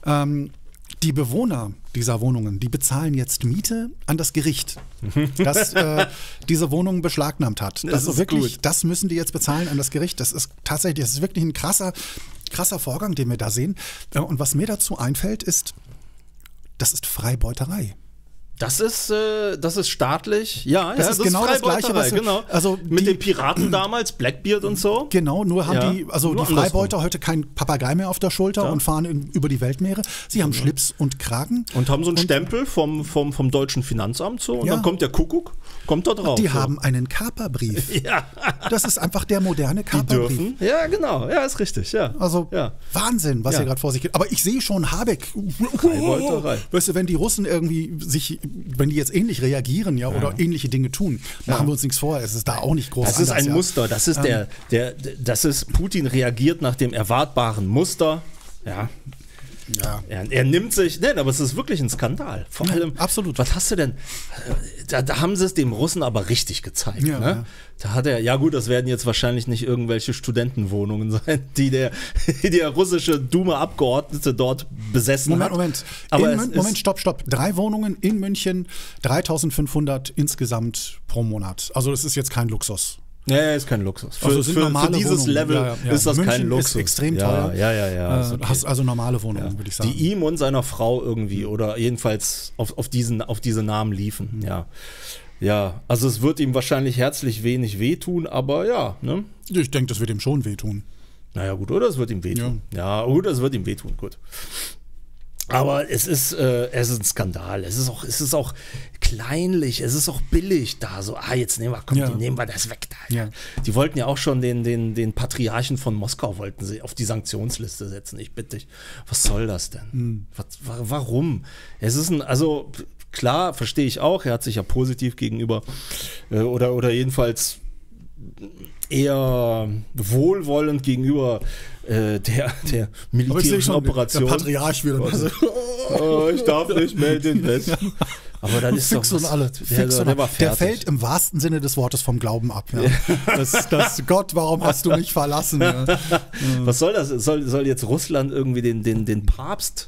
Die Bewohner dieser Wohnungen, die bezahlen jetzt Miete an das Gericht, das diese Wohnung beschlagnahmt hat. Das ist wirklich, gut. das müssen die jetzt bezahlen an das Gericht. Das ist tatsächlich, das ist wirklich ein krasser Vorgang, den wir da sehen. Und was mir dazu einfällt, ist, das ist Freibeuterei. Das ist staatlich. Ja, das ist genau das Gleiche, was genau. Also mit den Piraten damals, Blackbeard und so. Genau, nur haben die Freibeuter andersrum. heute kein Papagei mehr auf der Schulter und fahren über die Weltmeere. Sie haben Schlips und Kragen. Und haben so einen Stempel vom deutschen Finanzamt so. Und dann kommt der Kuckuck, kommt da drauf. Die haben einen Kaperbrief. Ja. Das ist einfach der moderne Die Kaperbrief. dürfen. Ja, genau. Ja, ist richtig. Ja. Also Wahnsinn, was hier gerade vor sich geht. Aber ich sehe schon Habeck. Freibeuterei. Weißt du, wenn die Russen irgendwie wenn die jetzt ähnlich reagieren, oder ähnliche Dinge tun, machen wir uns nichts vor. Es ist da auch nicht groß Das ist anders, ein Muster. Das ist das ist Putin reagiert nach dem erwartbaren Muster. Ja. Ja. Er nimmt sich, aber es ist wirklich ein Skandal. Vor allem, absolut. Was hast du denn? Da haben sie es dem Russen aber richtig gezeigt. Ja, ne? ja. Da hat er, gut, das werden jetzt wahrscheinlich nicht irgendwelche Studentenwohnungen sein, die der russische Duma-Abgeordnete dort besessen hat. Moment. Aber Stopp. 3 Wohnungen in München, 3.500 insgesamt pro Monat. Also das ist jetzt kein Luxus. Nee, ist kein Luxus. Also Für dieses Wohnungen. Level ist das München kein Luxus. Ist extrem teuer. Ja. Ist okay. Hast also normale Wohnungen, würde ich sagen. Die ihm und seiner Frau irgendwie oder jedenfalls auf diese Namen liefen. Ja, also es wird ihm wahrscheinlich herzlich wenig wehtun, aber ne? Ich denke, das wird ihm schon wehtun. Naja, gut, oder es wird ihm wehtun. Ja, gut, es wird ihm wehtun, gut. Aber es ist ein Skandal. Es ist auch kleinlich, es ist auch billig da. So, jetzt nehmen wir das weg da. Ja. Die wollten ja auch schon den Patriarchen von Moskau wollten sie auf die Sanktionsliste setzen. Ich bitte dich, was soll das denn? Warum? Es ist klar, verstehe ich auch, er hat sich ja positiv gegenüber oder jedenfalls eher wohlwollend gegenüber der militärischen Operation. Der Patriarch wieder. Ich darf nicht mehr in den Westen. Aber dann ist doch der fällt im wahrsten Sinne des Wortes vom Glauben ab. Ja. Das Gott, warum hast du mich verlassen? Ja. Was soll das? Soll jetzt Russland irgendwie den Papst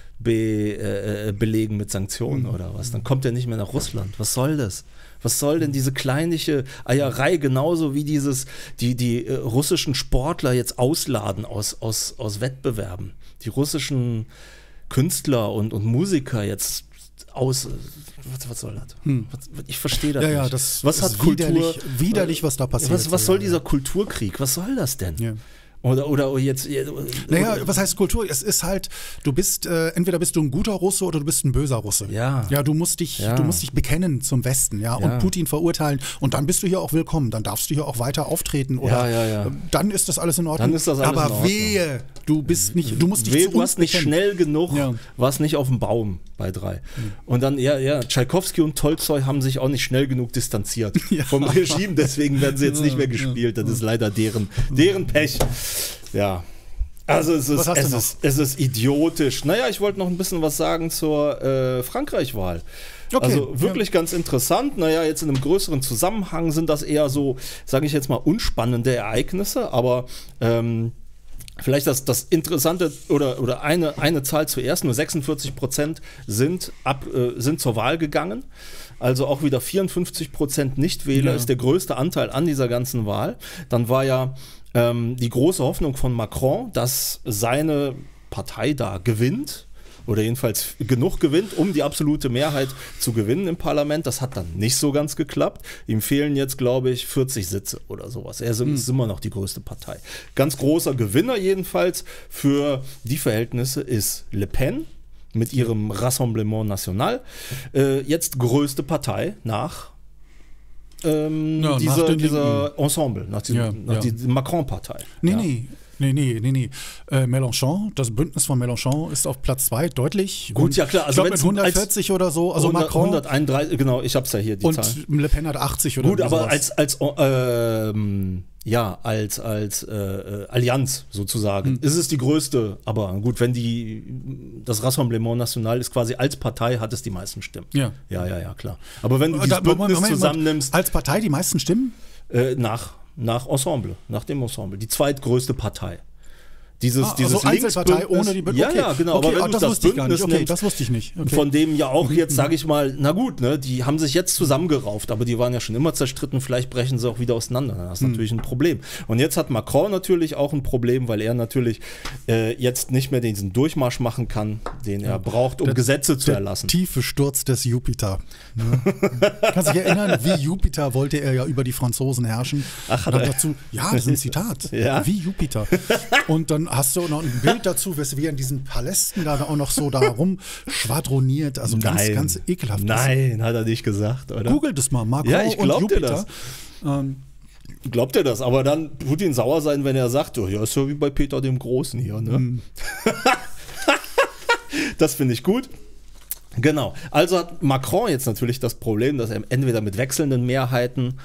belegen mit Sanktionen oder was? Dann kommt er nicht mehr nach Russland. Was soll das? Was soll denn diese kleinliche Eierei, genauso wie die russischen Sportler jetzt ausladen aus Wettbewerben? Die russischen Künstler und Musiker jetzt was soll das? Ich verstehe das nicht. Was hat Kultur? Widerlich, was da passiert. Was soll dieser Kulturkrieg? Was soll das denn? Ja. Oder jetzt. Naja, was heißt Kultur? Es ist halt, du bist, entweder bist du ein guter Russe oder du bist ein böser Russe. Ja. Ja, du musst dich bekennen zum Westen, und Putin verurteilen und dann bist du hier auch willkommen. Dann darfst du hier auch weiter auftreten oder dann ist das alles in Ordnung. Dann ist das alles in Ordnung. Wehe, du musst dich zu uns du warst nicht schnell genug, warst nicht auf dem Baum bei 3. Und dann, Tschaikowski und Tolstoi haben sich auch nicht schnell genug distanziert vom Regime, deswegen werden sie jetzt nicht mehr gespielt. Das ist leider deren Pech. Ja, also es ist idiotisch. Naja, ich wollte noch ein bisschen was sagen zur Frankreich-Wahl. Okay, also wirklich ganz interessant. Naja, jetzt in einem größeren Zusammenhang sind das eher so, sage ich jetzt mal, unspannende Ereignisse, aber vielleicht das Interessante oder eine Zahl zuerst, nur 46% sind zur Wahl gegangen. Also auch wieder 54% Nichtwähler ist der größte Anteil an dieser ganzen Wahl. Dann war ja die große Hoffnung von Macron, dass seine Partei da gewinnt oder jedenfalls genug gewinnt, um die absolute Mehrheit zu gewinnen im Parlament. Das hat dann nicht so ganz geklappt. Ihm fehlen jetzt, glaube ich, 40 Sitze oder sowas. Er ist immer noch die größte Partei. Ganz großer Gewinner jedenfalls für die Verhältnisse ist Le Pen mit ihrem Rassemblement National. Jetzt größte Partei nach dieser Ensemble, nach der Macron-Partei. Nee. Nee. Mélenchon, das Bündnis von Mélenchon ist auf Platz 2 deutlich. Gut, Und ja klar. Ich glaube mit 140 oder so. Also 100, Macron 131, genau, ich hab's ja hier, die und Zahl. Le Pen hat 80 oder Gut, aber sowas. als Allianz sozusagen ist es die größte. Aber gut, wenn das Rassemblement National ist quasi als Partei, hat es die meisten Stimmen. Ja. Ja, klar. Aber wenn du dieses Bündnis zusammennimmst, als Partei die meisten Stimmen? nach Ensemble, nach dem Ensemble, die zweitgrößte Partei. Dieses Einzelpartei ohne die Bündnis. Ja, genau. Okay, aber wenn du das Bündnis nimmst, das wusste ich nicht. Okay. von dem ja auch jetzt, sage ich mal, na gut, ne, die haben sich jetzt zusammengerauft, aber die waren ja schon immer zerstritten, vielleicht brechen sie auch wieder auseinander. Das ist natürlich ein Problem. Und jetzt hat Macron natürlich auch ein Problem, weil er natürlich jetzt nicht mehr diesen Durchmarsch machen kann, den er braucht, um Gesetze zu erlassen. Der tiefe Sturz des Jupiter. Ne? Kannst dich erinnern, wie Jupiter wollte er ja über die Franzosen herrschen. Ach, und dann dazu, ja, das ist ein Zitat. Ja? Wie Jupiter. Und dann hast du noch ein Bild dazu, wie er in diesen Palästen da auch noch so da rumschwadroniert. Also ganz ekelhaft. Nein, hat er nicht gesagt, oder? Googelt es mal, Macron Ja, ich und glaub dir Jupiter. das. Glaubt ihr das? Aber dann wird ihn sauer sein, wenn er sagt, oh, ja, ist ja wie bei Peter dem Großen hier, ne? Das finde ich gut. Genau. Also hat Macron jetzt natürlich das Problem, dass er entweder mit wechselnden Mehrheiten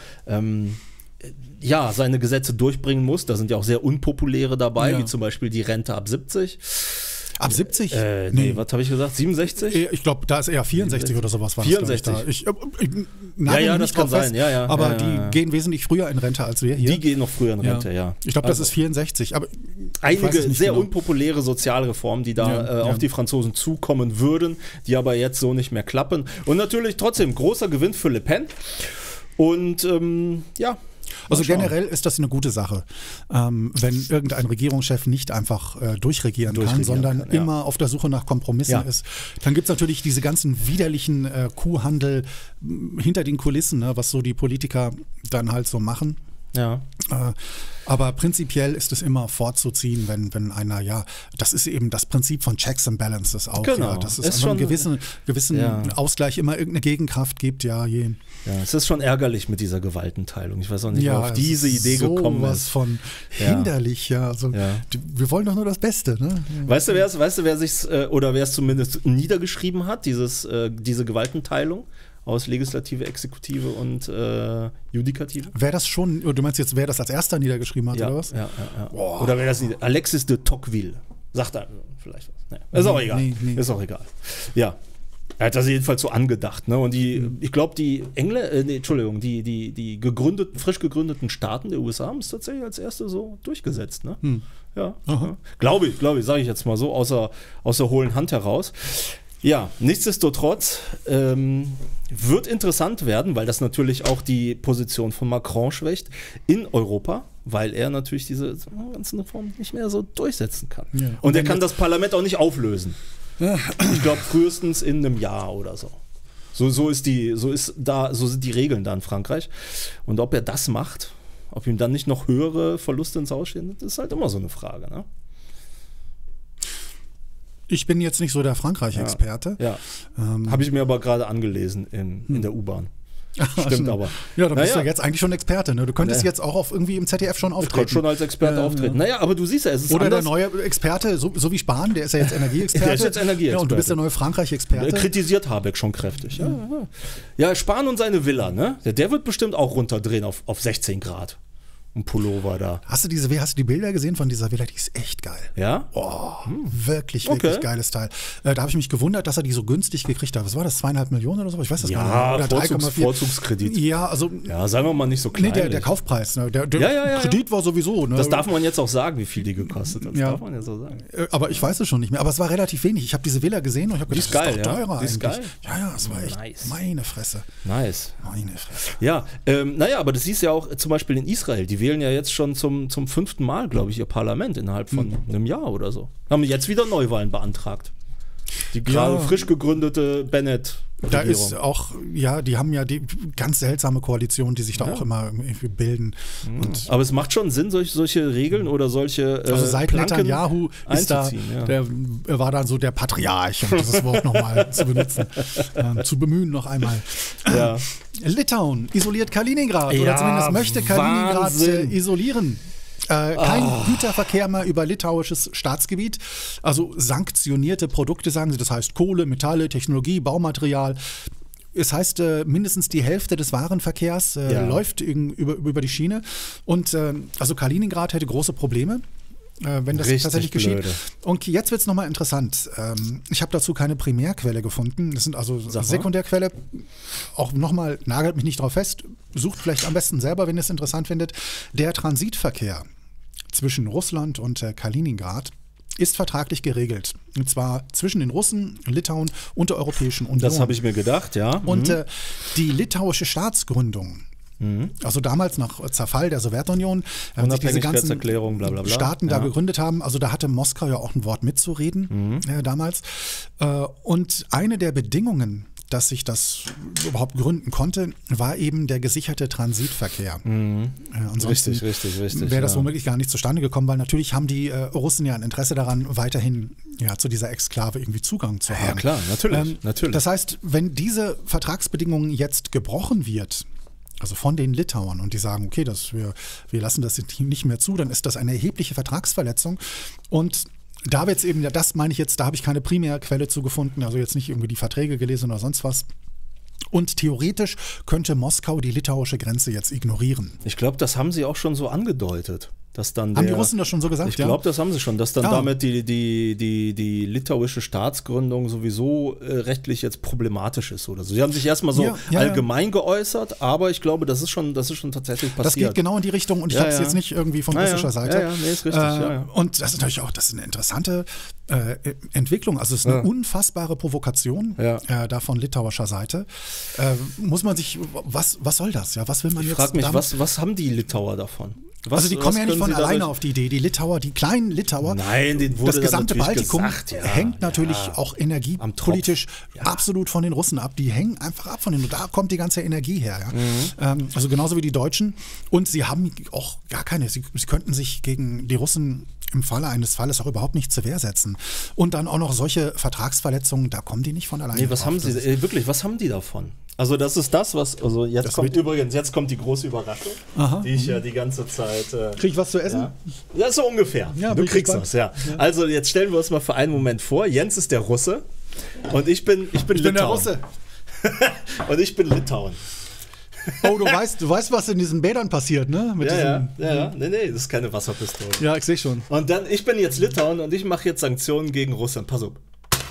seine Gesetze durchbringen muss. Da sind ja auch sehr unpopuläre dabei, wie zum Beispiel die Rente ab 70. Ab 70? Nee, was habe ich gesagt? 67? Ich glaube, da ist eher 64 oder sowas. War 64. Das kann sein. Ja, aber die gehen wesentlich früher in Rente als wir hier. Die gehen noch früher in Rente, ja. Ich glaube, das ist 64. Aber einige sehr unpopuläre Sozialreformen, die da auf die Franzosen zukommen würden, die aber jetzt so nicht mehr klappen. Und natürlich trotzdem großer Gewinn für Le Pen. Und also generell ist das eine gute Sache, wenn irgendein Regierungschef nicht einfach durchregieren kann, sondern immer auf der Suche nach Kompromissen ist. Dann gibt es natürlich diese ganzen widerlichen Kuhhandel hinter den Kulissen, ne, was so die Politiker dann halt so machen. Ja. Aber prinzipiell ist es immer vorzuziehen, wenn einer, das ist eben das Prinzip von Checks and Balances auch. Genau. Dass es einen gewissen Ausgleich immer irgendeine Gegenkraft gibt, Ja, es ist schon ärgerlich mit dieser Gewaltenteilung. Ich weiß auch nicht, wer auf diese Idee gekommen ist. Von hinderlich, Also, wir wollen doch nur das Beste, ne? Weißt du, wer es zumindest niedergeschrieben hat, diese Gewaltenteilung? Aus Legislative, Exekutive und Judikative. Wer das schon, du meinst jetzt, wer das als erster niedergeschrieben hat, oder was? Ja. Oder wer das nicht, Alexis de Tocqueville. Sagt er vielleicht was. Nee. Ist auch egal. Nee. Ist auch egal. Ja. Er hat das jedenfalls so angedacht. Ne? Und ich glaube, die frisch gegründeten Staaten der USA haben es tatsächlich als erste so durchgesetzt. Ne? Ja. Glaube ich, sage ich jetzt mal so, aus der hohlen Hand heraus. Ja, nichtsdestotrotz wird interessant werden, weil das natürlich auch die Position von Macron schwächt in Europa, weil er natürlich diese ganzen Reformen nicht mehr so durchsetzen kann. Ja. Und er kann das Parlament auch nicht auflösen. Ich glaube, frühestens in einem Jahr oder so. So sind die Regeln da in Frankreich. Und ob er das macht, ob ihm dann nicht noch höhere Verluste ins Haus stehen, das ist halt immer so eine Frage, ne? Ich bin jetzt nicht so der Frankreich-Experte. Ja. Habe ich mir aber gerade angelesen in der U-Bahn. Stimmt aber. Ja, dann bist du jetzt eigentlich schon Experte. Ne? Du könntest jetzt auch irgendwie im ZDF schon auftreten. Ich könnte schon als Experte auftreten. Naja, aber du siehst ja, es ist oder anders. Der neue Experte, so wie Spahn, der ist ja jetzt Energieexperte. Der ist jetzt Energieexperte. Ja, und du bist der neue Frankreich-Experte. Kritisiert Habeck schon kräftig. Ja, Spahn und seine Villa, ne? Der wird bestimmt auch runterdrehen auf 16 Grad. Ein Pullover da. Hast du die Bilder gesehen von dieser Villa? Die ist echt geil. Ja? Oh, wirklich geiles Teil. Da habe ich mich gewundert, dass er die so günstig gekriegt hat. Was war das, 2,5 Millionen oder so? Ich weiß das gar nicht. Oder 3,4. Vorzugskredit. Ja, also. Ja, sagen wir mal nicht so klein. Nee, der Kaufpreis. Ne? Der Kredit war sowieso. Ne? Das darf man jetzt auch sagen, wie viel die gekostet hat. Das darf man jetzt auch sagen. Aber ich weiß es schon nicht mehr. Aber es war relativ wenig. Ich habe diese Villa gesehen und ich habe gedacht, das ist doch teurer eigentlich. Ist geil. Ja, es war echt meine Fresse. Nice. Meine Fresse. Ja, aber das siehst du ja auch zum Beispiel in Israel. Die wählen ja jetzt schon zum 5. Mal, glaube ich, ihr Parlament innerhalb von einem Jahr oder so. Haben jetzt wieder Neuwahlen beantragt. Die gerade frisch gegründete Bennett. Da ist auch, die haben ja die ganz seltsame Koalition, die sich da auch immer irgendwie bilden. Und aber es macht schon Sinn, solche Regeln oder solche also seit Netanyahu ist der war dann so der Patriarch, um dieses Wort nochmal zu benutzen, zu bemühen noch einmal. Ja. Litauen isoliert Kaliningrad oder zumindest möchte Kaliningrad isolieren. Kein Güterverkehr mehr über litauisches Staatsgebiet. Also sanktionierte Produkte, sagen sie. Das heißt Kohle, Metalle, Technologie, Baumaterial. Es heißt, mindestens die Hälfte des Warenverkehrs läuft über die Schiene. Und also Kaliningrad hätte große Probleme, wenn das Richtig tatsächlich geschieht. blöde. Und jetzt wird es nochmal interessant. Ich habe dazu keine Primärquelle gefunden. Das sind also Sekundärquelle. Auch nochmal, nagelt mich nicht drauf fest. Sucht vielleicht am besten selber, wenn ihr es interessant findet. Der Transitverkehr zwischen Russland und Kaliningrad ist vertraglich geregelt. Und zwar zwischen den Russen, Litauen und der Europäischen Union. Das habe ich mir gedacht, ja. Und die litauische Staatsgründung, also damals nach Zerfall der Sowjetunion, als sich diese ganzen Staaten da gegründet haben, also da hatte Moskau ja auch ein Wort mitzureden damals. Und eine der Bedingungen, dass sich das überhaupt gründen konnte, war eben der gesicherte Transitverkehr. Richtig. Wäre das womöglich gar nicht zustande gekommen, weil natürlich haben die Russen ja ein Interesse daran, weiterhin zu dieser Exklave irgendwie Zugang zu haben. Ja klar, natürlich. Das heißt, wenn diese Vertragsbedingungen jetzt gebrochen wird, also von den Litauern, und die sagen, okay, wir lassen das nicht mehr zu, dann ist das eine erhebliche Vertragsverletzung. Und da wird es eben, das meine ich jetzt, da habe ich keine Primärquelle zu gefunden, also jetzt nicht irgendwie die Verträge gelesen oder sonst was. Und theoretisch könnte Moskau die litauische Grenze jetzt ignorieren. Ich glaube, das haben sie auch schon so angedeutet. Dass dann haben die Russen das schon so gesagt? Ich glaube, das haben sie schon, dass dann damit die litauische Staatsgründung sowieso rechtlich jetzt problematisch ist oder so. Sie haben sich erstmal so allgemein geäußert, aber ich glaube, das ist schon tatsächlich passiert. Das geht genau in die Richtung und ich habe es jetzt nicht irgendwie von russischer Seite. Nee, ist richtig. Und das ist natürlich auch, das ist eine interessante Entwicklung. Also es ist eine unfassbare Provokation da von litauischer Seite. Muss man sich, was soll das? Ja, was will man jetzt? Ich frage mich, was haben die Litauer davon? Also die kommen ja nicht von alleine auf die Idee. Die Litauer, die kleinen Litauer, das gesamte Baltikum hängt natürlich auch energiepolitisch absolut von den Russen ab. Die hängen einfach ab von denen. Da kommt die ganze Energie her. Ja? Also genauso wie die Deutschen. Und sie haben auch gar keine, sie könnten sich gegen die Russen im Falle eines Falles auch überhaupt nicht zur Wehr setzen. Und dann auch noch solche Vertragsverletzungen, da kommen die nicht von alleine. Nee, was haben die davon? Also das ist das, was, also jetzt kommt die große Überraschung, die ich ja die ganze Zeit... Krieg ich was zu essen? Ja, so ungefähr. Ja, du kriegst was, ja. Also jetzt stellen wir uns mal für einen Moment vor, Jens ist der Russe und ich bin Litauen. Ich bin der Russe. Und ich bin Litauen. Oh, du weißt, was in diesen Bädern passiert, ne? Nee, das ist keine Wasserpistole. Ja, ich sehe schon. Und dann, ich bin jetzt Litauen und ich mache jetzt Sanktionen gegen Russland. Pass auf.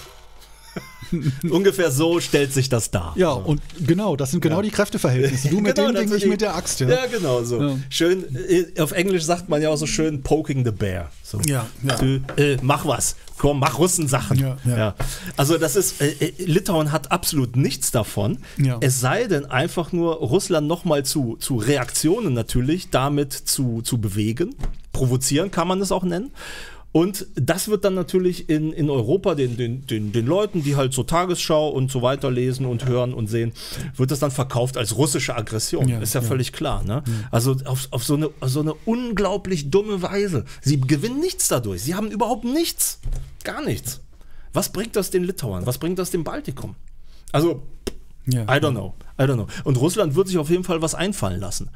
Ungefähr so stellt sich das dar. Ja, und genau, das sind die Kräfteverhältnisse. Du mit dem Ding, ich mit der Axt. Ja, genau so. Ja. Schön, auf Englisch sagt man ja auch so schön, poking the bear. So. Ja. Du, mach was. Komm, mach Russensachen. Ja. Also das ist, Litauen hat absolut nichts davon. Ja. Es sei denn einfach nur, Russland nochmal zu Reaktionen natürlich damit zu bewegen. Provozieren kann man es auch nennen. Und das wird dann natürlich in Europa den Leuten, die halt so Tagesschau und so weiter lesen und hören und sehen, wird das dann verkauft als russische Aggression. Ist ja völlig klar. Ne? Also auf so eine unglaublich dumme Weise. Sie gewinnen nichts dadurch. Sie haben überhaupt nichts. Gar nichts. Was bringt das den Litauern? Was bringt das dem Baltikum? Also, I don't know. Und Russland wird sich auf jeden Fall was einfallen lassen.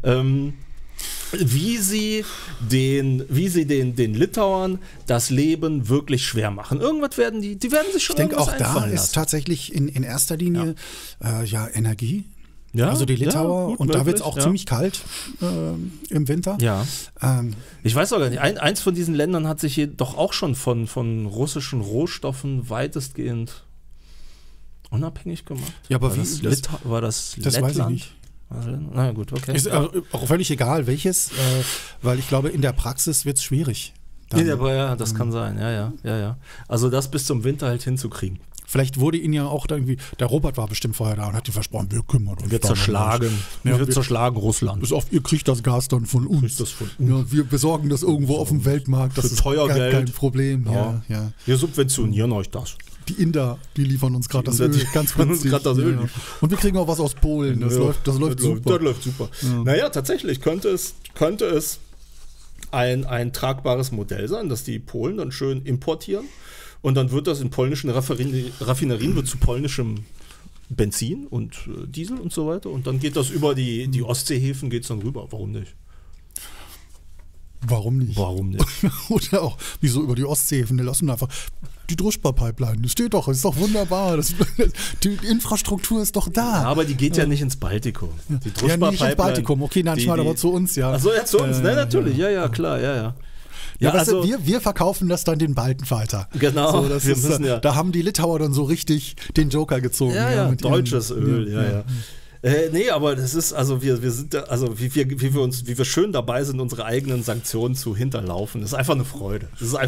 Wie sie den Litauern das Leben wirklich schwer machen. Irgendwas werden die werden sich schon irgendwas einfallen lassen. Ich denke, auch da ist tatsächlich in erster Linie Energie. Ja, also die Litauer, und da wird es auch ziemlich kalt im Winter. Ja. Ich weiß auch gar nicht, eins von diesen Ländern hat sich doch auch schon von russischen Rohstoffen weitestgehend unabhängig gemacht. Ja, aber war das Lettland? Das weiß ich nicht. Na gut, okay. Ist auch völlig egal, welches, weil ich glaube, in der Praxis wird es schwierig. Das kann sein, ja. Also das bis zum Winter halt hinzukriegen. Vielleicht wurde ihn ja auch da irgendwie, der Robert war bestimmt vorher da und hat die versprochen, wir kümmern uns. Wir zerschlagen. Wir zerschlagen Russland. Bis auf, ihr kriegt das Gas dann von uns. Ja, wir besorgen das irgendwo auf dem Weltmarkt. Das ist teuer Geld. Kein Problem. Ja. Wir subventionieren euch das. Die Inder, die liefern uns gerade das Öl. Ganz günstig. Öl. Und wir kriegen auch was aus Polen. Das läuft super. Das läuft super. Ja. Naja, tatsächlich könnte es ein tragbares Modell sein, dass die Polen dann schön importieren. Und dann wird das in polnischen Raffinerien wird zu polnischem Benzin und Diesel und so weiter. Und dann geht das über die Ostseehäfen geht's dann rüber. Warum nicht? Warum nicht? Warum nicht? Oder auch, wieso über die Ostseehäfen, ne, lassen wir einfach die Druschba-Pipeline, das steht doch, ist doch wunderbar, die Infrastruktur ist doch da. Ja, aber die geht ja nicht ins Baltikum. Die Ja, nicht ins Baltikum, okay, nein, ich meine aber zu uns, ja. Achso, ja, zu uns, ne, natürlich, ja, klar, ja. Ja, also, wir verkaufen das dann den Balten weiter. Genau, so, das wir ist, müssen ja. Da haben die Litauer dann so richtig den Joker gezogen. Ja, mit deutsches ihren, Öl, ja. Nee, aber das ist, also wir sind da, also wie wir schön dabei sind, unsere eigenen Sanktionen zu hinterlaufen. Das ist einfach eine Freude.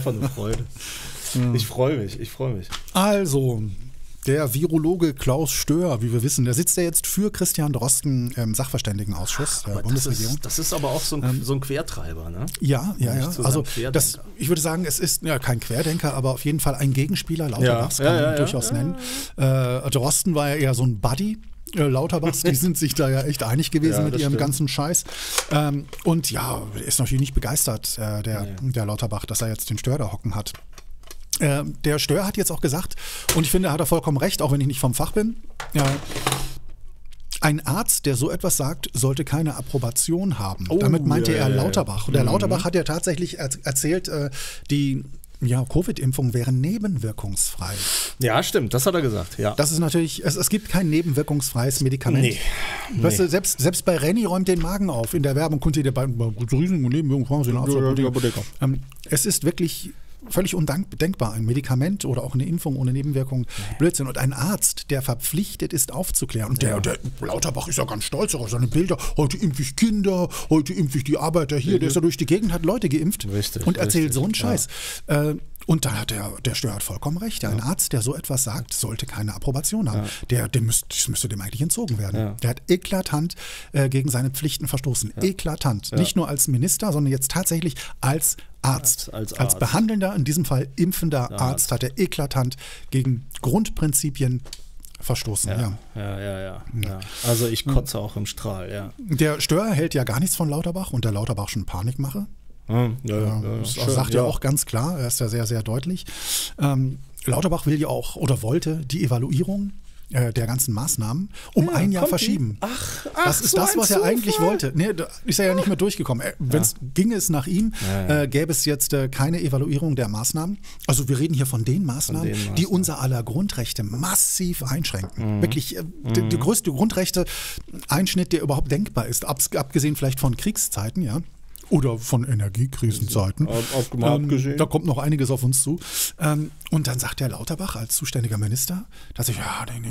Ich freue mich. Also, der Virologe Klaus Stör, wie wir wissen, der sitzt ja jetzt für Christian Drosten im Sachverständigenausschuss der Bundesregierung. Das ist aber auch so ein Quertreiber, ne? Ja. Also ich würde sagen, es ist ja kein Querdenker, aber auf jeden Fall ein Gegenspieler. Lauterbachs kann man durchaus nennen. Drosten war ja eher so ein Buddy. Lauterbachs, die sind sich da ja echt einig gewesen mit ihrem ganzen Scheiß. Und ja, ist natürlich nicht begeistert, der Lauterbach, dass er jetzt den Stör da hocken hat. Der Stör hat jetzt auch gesagt, und ich finde, er hat vollkommen recht, auch wenn ich nicht vom Fach bin, ein Arzt, der so etwas sagt, sollte keine Approbation haben. Damit meinte er Lauterbach. Und der Lauterbach hat ja tatsächlich erzählt, die Covid-Impfung wäre nebenwirkungsfrei. Ja, stimmt, das hat er gesagt. Ja. Das ist natürlich, es gibt kein nebenwirkungsfreies Medikament. Nee. Weißt du, selbst bei Renny räumt den Magen auf. In der Werbung konnte ihr bei riesigen Nebenwirkungen. Es ist wirklich völlig undenkbar, ein Medikament oder auch eine Impfung ohne Nebenwirkungen, Blödsinn. Und ein Arzt, der verpflichtet ist, aufzuklären. Und der Lauterbach ist ja ganz stolz auf seine Bilder. Heute impfe ich Kinder, heute impfe ich die Arbeiter hier. Der ist ja durch die Gegend, hat Leute geimpft und erzählt so einen Scheiß. Und da hat der Stör hat vollkommen recht. Ein Arzt, der so etwas sagt, sollte keine Approbation haben. Das müsste dem eigentlich entzogen werden. Ja. Der hat eklatant gegen seine Pflichten verstoßen. Ja. Eklatant. Ja. Nicht nur als Minister, sondern jetzt tatsächlich als Arzt. Als behandelnder, in diesem Fall impfender Arzt hat er eklatant gegen Grundprinzipien verstoßen. Ja. Also ich kotze auch im Strahl, ja. Der Stör hält ja gar nichts von Lauterbach und der Lauterbach schon Panikmache. Das sagt er auch ganz klar, er ist ja sehr, sehr deutlich. Lauterbach will ja auch oder wollte die Evaluierung der ganzen Maßnahmen ein Jahr verschieben. Das ist so das, was er eigentlich wollte. Nee, da ist er ja nicht mehr durchgekommen. Ginge es nach ihm, gäbe es jetzt keine Evaluierung der Maßnahmen. Also wir reden hier von den Maßnahmen, die unser aller Grundrechte massiv einschränken. Wirklich der größte Grundrechte-Einschnitt, der überhaupt denkbar ist, abgesehen vielleicht von Kriegszeiten, ja. Oder von Energiekrisenzeiten. Da kommt noch einiges auf uns zu. Und dann sagt der Lauterbach als zuständiger Minister, dass das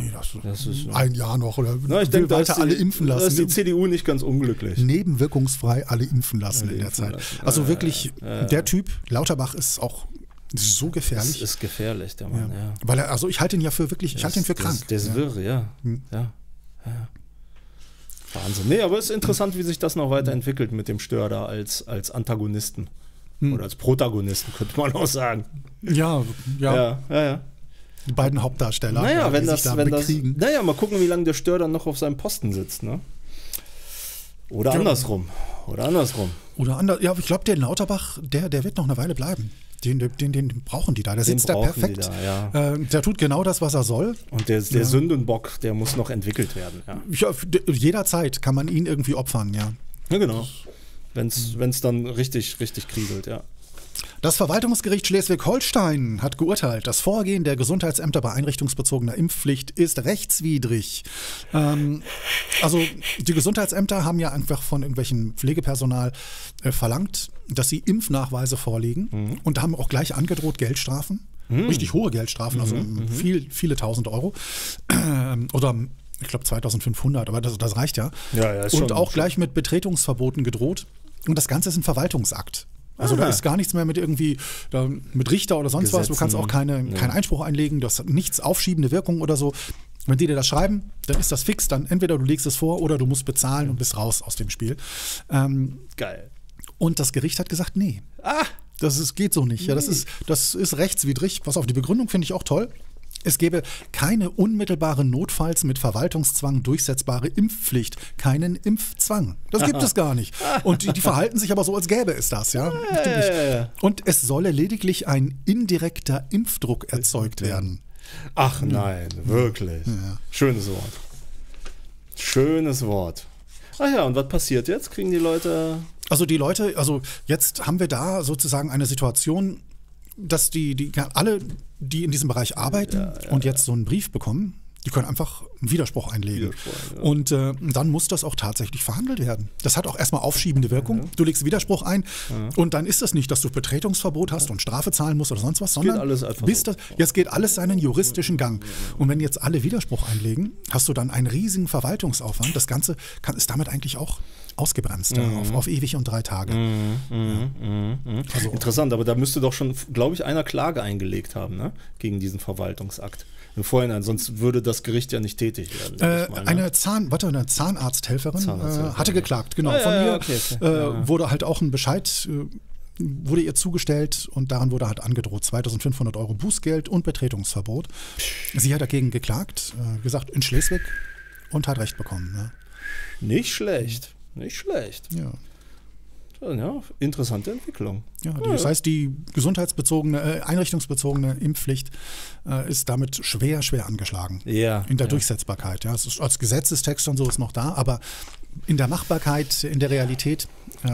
ist ein Jahr noch. Oder ich denke, weiter alle impfen lassen. Da ist die CDU nicht ganz unglücklich. Nebenwirkungsfrei alle impfen lassen in der Zeit. Also wirklich, der Typ, Lauterbach, ist auch so gefährlich. Das ist gefährlich, der Mann, ja. Weil ich halte ihn ja für wirklich, ich halte ihn für krank. Der ist wirr, ja. Wahnsinn. Nee, aber es ist interessant, wie sich das noch weiterentwickelt mit dem Stör da als Antagonisten. Oder als Protagonisten, könnte man auch sagen. Ja. Die beiden Hauptdarsteller. Mal gucken, wie lange der Stör dann noch auf seinem Posten sitzt, ne? Oder andersrum. Ja, ich glaube, der Lauterbach, der wird noch eine Weile bleiben. Den brauchen die da. Der sitzt da perfekt. Der tut genau das, was er soll. Und der Sündenbock, der muss noch entwickelt werden. Ja. Jederzeit kann man ihn irgendwie opfern, ja. Ja, genau. Wenn es dann richtig kriegelt, ja. Das Verwaltungsgericht Schleswig-Holstein hat geurteilt, das Vorgehen der Gesundheitsämter bei einrichtungsbezogener Impfpflicht ist rechtswidrig. Also die Gesundheitsämter haben ja einfach von irgendwelchen Pflegepersonal verlangt, dass sie Impfnachweise vorlegen und haben auch gleich angedroht Geldstrafen. Richtig hohe Geldstrafen, also viele tausend Euro. Oder ich glaube 2.500, aber das reicht ja. Und auch gleich mit Betretungsverboten gedroht. Und das Ganze ist ein Verwaltungsakt. Also da ist gar nichts mehr mit irgendwie mit Richter oder sonst was. Du kannst auch keinen Einspruch einlegen, du hast nichts aufschiebende Wirkung oder so. Wenn die dir das schreiben, dann ist das fix. Dann entweder du legst es vor oder du musst bezahlen und bist raus aus dem Spiel. Geil. Und das Gericht hat gesagt, nee. Geht so nicht. Ja, das ist rechtswidrig. Pass auf, die Begründung finde ich auch toll. Es gäbe keine unmittelbare, notfalls mit Verwaltungszwang durchsetzbare Impfpflicht, keinen Impfzwang. Das gibt es gar nicht. Und die verhalten sich aber so, als gäbe es das. Ja? Und es solle lediglich ein indirekter Impfdruck erzeugt werden. Ach nein, wirklich. Ja. Schönes Wort. Ach ja, und was passiert jetzt? Kriegen die Leute... Also die Leute, also jetzt haben wir da sozusagen eine Situation, dass alle, die in diesem Bereich arbeiten und jetzt so einen Brief bekommen, die können einfach einen Widerspruch einlegen. Und dann muss das auch tatsächlich verhandelt werden. Das hat auch erstmal aufschiebende Wirkung. Du legst Widerspruch ein und dann ist das nicht, dass du Betretungsverbot hast und Strafe zahlen musst oder sonst was, sondern alles einfach so. Jetzt geht alles seinen juristischen Gang. Und wenn jetzt alle Widerspruch einlegen, hast du dann einen riesigen Verwaltungsaufwand. Das Ganze ist damit eigentlich auch ausgebremst auf ewig und 3 Tage. Also interessant, aber da müsste doch schon, glaube ich, einer Klage eingelegt haben, ne? Gegen diesen Verwaltungsakt. Im Vorhinein, sonst würde das Gericht ja nicht tätig werden. Eine Zahnarzthelferin hatte geklagt, genau. Von ihr wurde halt auch ein Bescheid, wurde ihr zugestellt und daran wurde halt angedroht 2.500 € Bußgeld und Betretungsverbot. Sie hat dagegen geklagt, gesagt in Schleswig und hat Recht bekommen. Ne? Nicht schlecht. Ja. Ja, interessante Entwicklung. Ja, das heißt, die einrichtungsbezogene Impfpflicht ist damit schwer angeschlagen in der Durchsetzbarkeit. Ja, es ist als Gesetzestext und so ist noch da, aber in der Machbarkeit, in der Realität,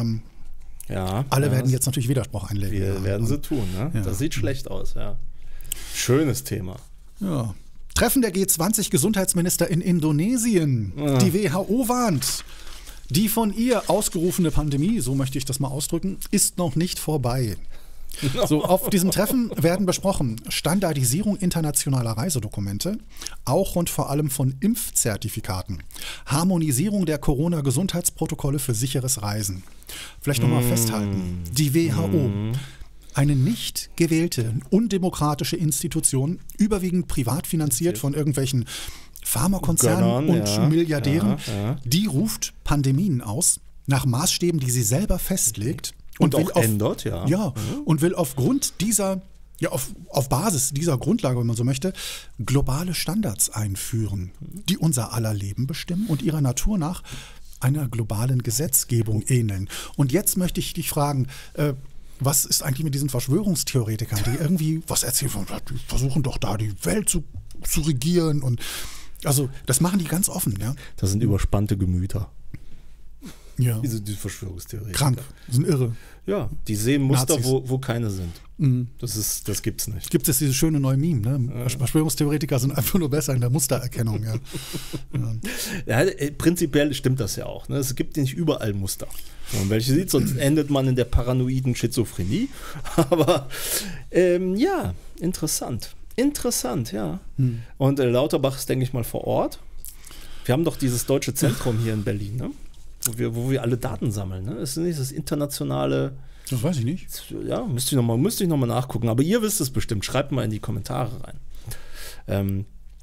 alle werden jetzt natürlich Widerspruch einlegen. Werden sie tun. Ne? Ja. Das sieht schlecht aus. Ja. Schönes Thema. Ja. Treffen der G20-Gesundheitsminister in Indonesien. Die WHO warnt. Die von ihr ausgerufene Pandemie, so möchte ich das mal ausdrücken, ist noch nicht vorbei. So, auf diesem Treffen werden besprochen Standardisierung internationaler Reisedokumente, auch und vor allem von Impfzertifikaten, Harmonisierung der Corona-Gesundheitsprotokolle für sicheres Reisen. Vielleicht nochmal festhalten, die WHO, eine nicht gewählte, undemokratische Institution, überwiegend privat finanziert von irgendwelchen Pharmakonzernen und Milliardären, die ruft Pandemien aus, nach Maßstäben, die sie selber festlegt. Und auch ändert, und will aufgrund dieser, auf Basis dieser Grundlage, wenn man so möchte, globale Standards einführen, die unser aller Leben bestimmen und ihrer Natur nach einer globalen Gesetzgebung ähneln. Und jetzt möchte ich dich fragen, was ist eigentlich mit diesen Verschwörungstheoretikern, die irgendwie was erzählen von, die versuchen doch da die Welt zu regieren und also das machen die ganz offen, ja. Das sind überspannte Gemüter. Ja. Diese Verschwörungstheorien. Krank, sind irre. Ja, die sehen Muster, wo keine sind. Das gibt's nicht. Gibt es dieses schöne neue Meme, ne? Verschwörungstheoretiker sind einfach nur besser in der Mustererkennung, Prinzipiell stimmt das ja auch. Ne? Es gibt nicht überall Muster. Wenn man welche sieht, sonst endet man in der paranoiden Schizophrenie. Aber interessant. Interessant, ja. Und Lauterbach ist, denke ich mal, vor Ort. Wir haben doch dieses deutsche Zentrum hier in Berlin, ne? Wo wir alle Daten sammeln. Ne? Das ist nicht das internationale. Das weiß ich nicht. Ja, müsste ich noch mal nachgucken. Aber ihr wisst es bestimmt. Schreibt mal in die Kommentare rein.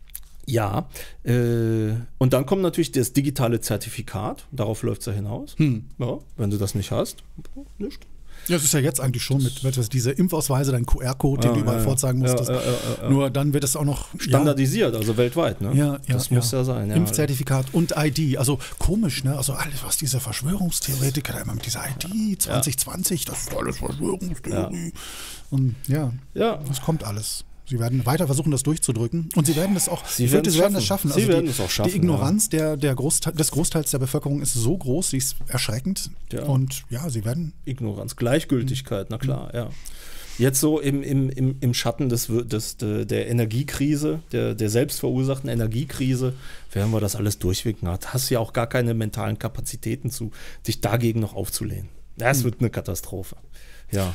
Und dann kommt natürlich das digitale Zertifikat. Darauf läuft es ja hinaus. Ja, wenn du das nicht hast, nicht. Ja, es ist ja jetzt eigentlich schon mit diese Impfausweise, dein QR-Code, den du überall vorzeigen musstest. Nur dann wird es auch noch standardisiert, also weltweit, ne? Das muss ja sein. Ja. Impfzertifikat und ID. Also komisch, ne? Also alles, was diese Verschwörungstheoretiker da immer mit dieser ID 2020, das ist alles Verschwörungstheorie. Und das kommt alles. Sie werden weiter versuchen, das durchzudrücken. Und sie werden es auch schaffen. Sie werden es auch schaffen. Die Ignoranz des Großteils der Bevölkerung ist so groß, sie ist erschreckend. Ja. Und sie werden. Ignoranz, Gleichgültigkeit, na klar, ja. Jetzt so im Schatten der Energiekrise, der selbstverursachten Energiekrise, werden wir das alles durchwinken. Hast ja auch gar keine mentalen Kapazitäten zu, dich dagegen noch aufzulehnen. Das wird eine Katastrophe. Ja.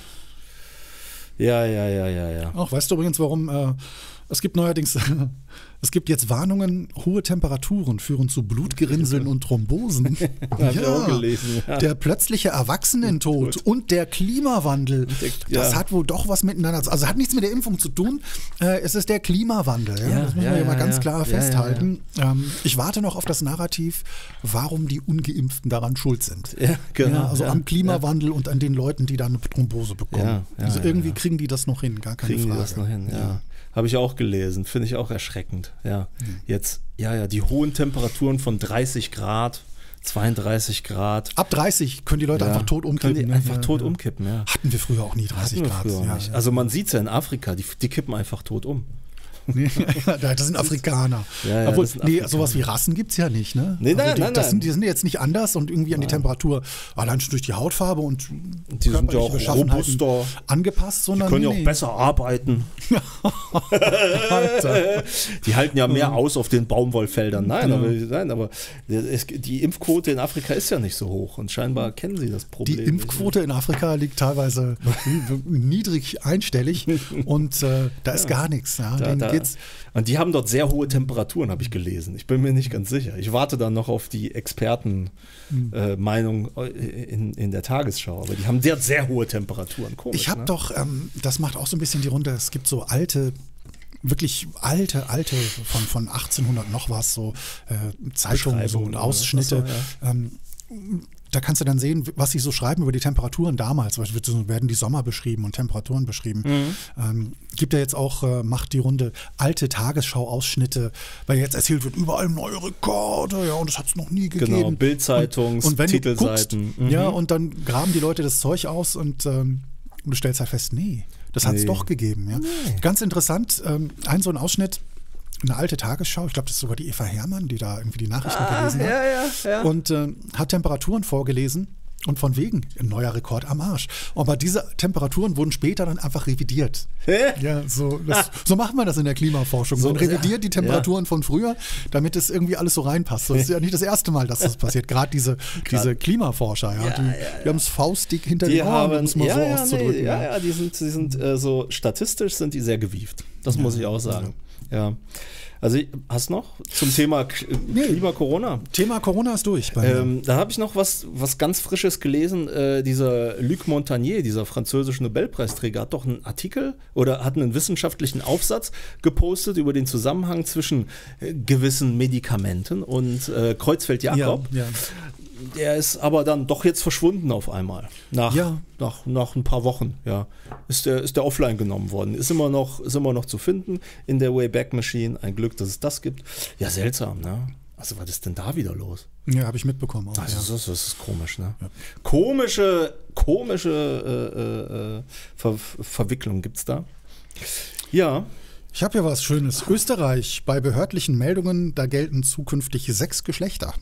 Ja. Auch weißt du übrigens, warum es gibt neuerdings, es gibt jetzt Warnungen, hohe Temperaturen führen zu Blutgerinnseln und Thrombosen. Hab ich auch gelesen. Ja. Der plötzliche Erwachsenentod und der Klimawandel, das hat wohl doch was miteinander, also hat nichts mit der Impfung zu tun, es ist der Klimawandel. Das müssen wir mal ganz klar festhalten. Ich warte noch auf das Narrativ, warum die Ungeimpften daran schuld sind. Ja, genau. Also am Klimawandel und an den Leuten, die da eine Thrombose bekommen. Also irgendwie kriegen die das noch hin, gar keine Frage. Kriegen die das noch hin, ja. Habe ich auch gelesen, finde ich auch erschreckend. Ja. Jetzt, die hohen Temperaturen von 30 Grad, 32 Grad. Ab 30 können die Leute einfach tot umkippen. Können die einfach tot umkippen, ja. Hatten wir früher auch nie 30 Grad. Nicht. Also man sieht es ja in Afrika, die kippen einfach tot um. Nee, das sind Afrikaner. Ja, Obwohl, das sind Afrikaner. sowas wie Rassen gibt es ja nicht, ne? Nee, nein. Die sind jetzt nicht anders und irgendwie an die Temperatur, allein schon durch die Hautfarbe und Die sind ja auch Beschaffenheiten robuster. angepasst, sondern Können ja auch besser arbeiten. Alter. Die halten ja mehr aus auf den Baumwollfeldern. Nein, aber die Impfquote in Afrika ist ja nicht so hoch und scheinbar kennen sie das Problem. Die Impfquote in Afrika liegt teilweise niedrig einstellig und da ist gar nichts. Ja. Denen geht's. Und die haben dort sehr hohe Temperaturen, habe ich gelesen. Ich bin mir nicht ganz sicher. Ich warte dann noch auf die Expertenmeinung in der Tagesschau. Aber die haben sehr, sehr hohe Temperaturen. Komisch, ich habe ne? doch, das macht auch so ein bisschen die Runde, es gibt so wirklich alte von 1800 noch was, so Zeitungen so und Ausschnitte. Da kannst du dann sehen, was sie so schreiben über die Temperaturen damals. Werden die Sommer beschrieben und Temperaturen beschrieben. Gibt ja jetzt auch, macht die Runde alte Tagesschau-Ausschnitte, weil jetzt erzählt wird, überall neue Rekorde, ja, und das hat es noch nie gegeben. Genau, Bildzeitungs, und wenn Titelseiten. Du guckst, ja, und dann graben die Leute das Zeug aus und du stellst halt fest, nee, das hat es doch gegeben. Ja. Ganz interessant, so ein Ausschnitt, eine alte Tagesschau, ich glaube, das ist sogar die Eva Herrmann, die da irgendwie die Nachrichten gelesen hat. Ja. Und hat Temperaturen vorgelesen und von wegen ein neuer Rekord am Arsch. Aber diese Temperaturen wurden später dann einfach revidiert. Ja, so macht man das in der Klimaforschung. Man revidiert die Temperaturen von früher, damit es irgendwie alles so reinpasst. Das ist ja nicht das erste Mal, dass das passiert. Gerade diese Klimaforscher, die haben es faustdick hinter den Ohren, um es mal so auszudrücken. Die sind so statistisch sind die sehr gewieft. Das muss ich auch sagen. Ja. Also hast du noch zum Thema Klima Corona? Thema Corona ist durch. Da habe ich noch was ganz Frisches gelesen. Dieser Luc Montagnier, dieser französische Nobelpreisträger, hat doch einen Artikel oder hat einen wissenschaftlichen Aufsatz gepostet über den Zusammenhang zwischen gewissen Medikamenten und Creutzfeldt-Jakob. Ja. Der ist aber dann doch jetzt verschwunden auf einmal. Nach ein paar Wochen, ja. Ist der offline genommen worden. Ist immer noch zu finden in der Wayback Machine. Ein Glück, dass es das gibt. Ja, seltsam, ne? Also, was ist denn da wieder los? Ja, habe ich mitbekommen. Auch, also, das ist komisch, ne? Ja. Komische Verwicklung gibt's da. Ja. Ich habe hier was Schönes. Österreich, bei behördlichen Meldungen, da gelten zukünftig 6 Geschlechter.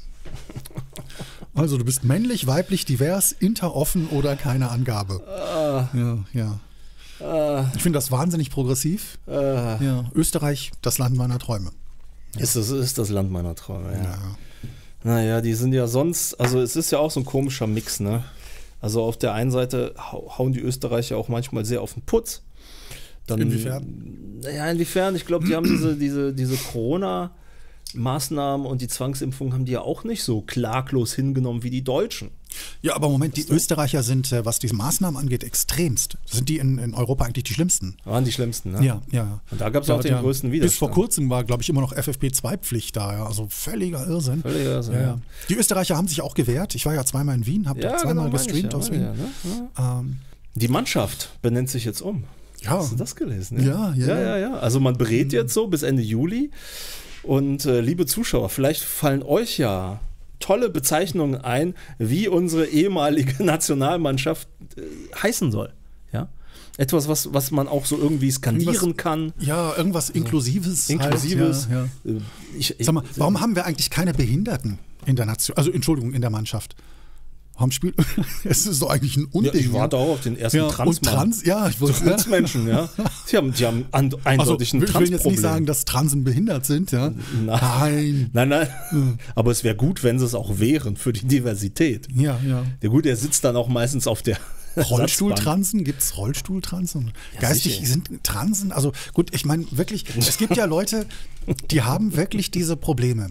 Also du bist männlich, weiblich, divers, interoffen oder keine Angabe. Ja. Ich finde das wahnsinnig progressiv. Ja. Österreich, das Land meiner Träume. Ja. Ist das Land meiner Träume, ja. Naja, die sind ja sonst, also es ist ja auch so ein komischer Mix, ne? Also auf der einen Seite hauen die Österreicher auch manchmal sehr auf den Putz. Dann, inwiefern? Ja, inwiefern? Ich glaube, die haben diese Corona-Maßnahmen und die Zwangsimpfung haben die ja auch nicht so klaglos hingenommen wie die Deutschen. Ja, aber Moment, die Österreicher sind, was diese Maßnahmen angeht, extremst. Sind die in Europa eigentlich die schlimmsten? Waren die schlimmsten, ne? Ja. Und da gab es auch den größten Widerstand. Bis vor kurzem war, glaube ich, immer noch FFP2-Pflicht da. Ja. Also völliger Irrsinn. Ja. Die Österreicher haben sich auch gewehrt. Ich war ja zweimal in Wien, habe zweimal gestreamt aus Wien. Die Mannschaft benennt sich jetzt um. Ja. Hast du das gelesen? Ja. Ja. Also man berät jetzt so bis Ende Juli. Und liebe Zuschauer, vielleicht fallen euch ja tolle Bezeichnungen ein, wie unsere ehemalige Nationalmannschaft heißen soll. Ja? Etwas, was man auch so irgendwie skandieren kann. Ja, irgendwas Inklusives. Inklusives. Halt, ja. Sag mal, warum haben wir eigentlich keine Behinderten in der in der Mannschaft? Es ist doch eigentlich ein Unding. Ja, ich warte auch auf den ersten Transmann. Transmenschen, ja. Die haben eindeutig ein Transproblem. Ich will jetzt nicht sagen, dass Transen behindert sind, ja. Nein. Aber es wäre gut, wenn sie es auch wären für die Diversität. Ja. Ja gut, er sitzt dann auch meistens auf der Rollstuhltransen? Gibt es Rollstuhltransen? Ja, geistig sicher. Sind Transen, also gut, ich meine wirklich, es gibt ja Leute, die haben wirklich diese Probleme.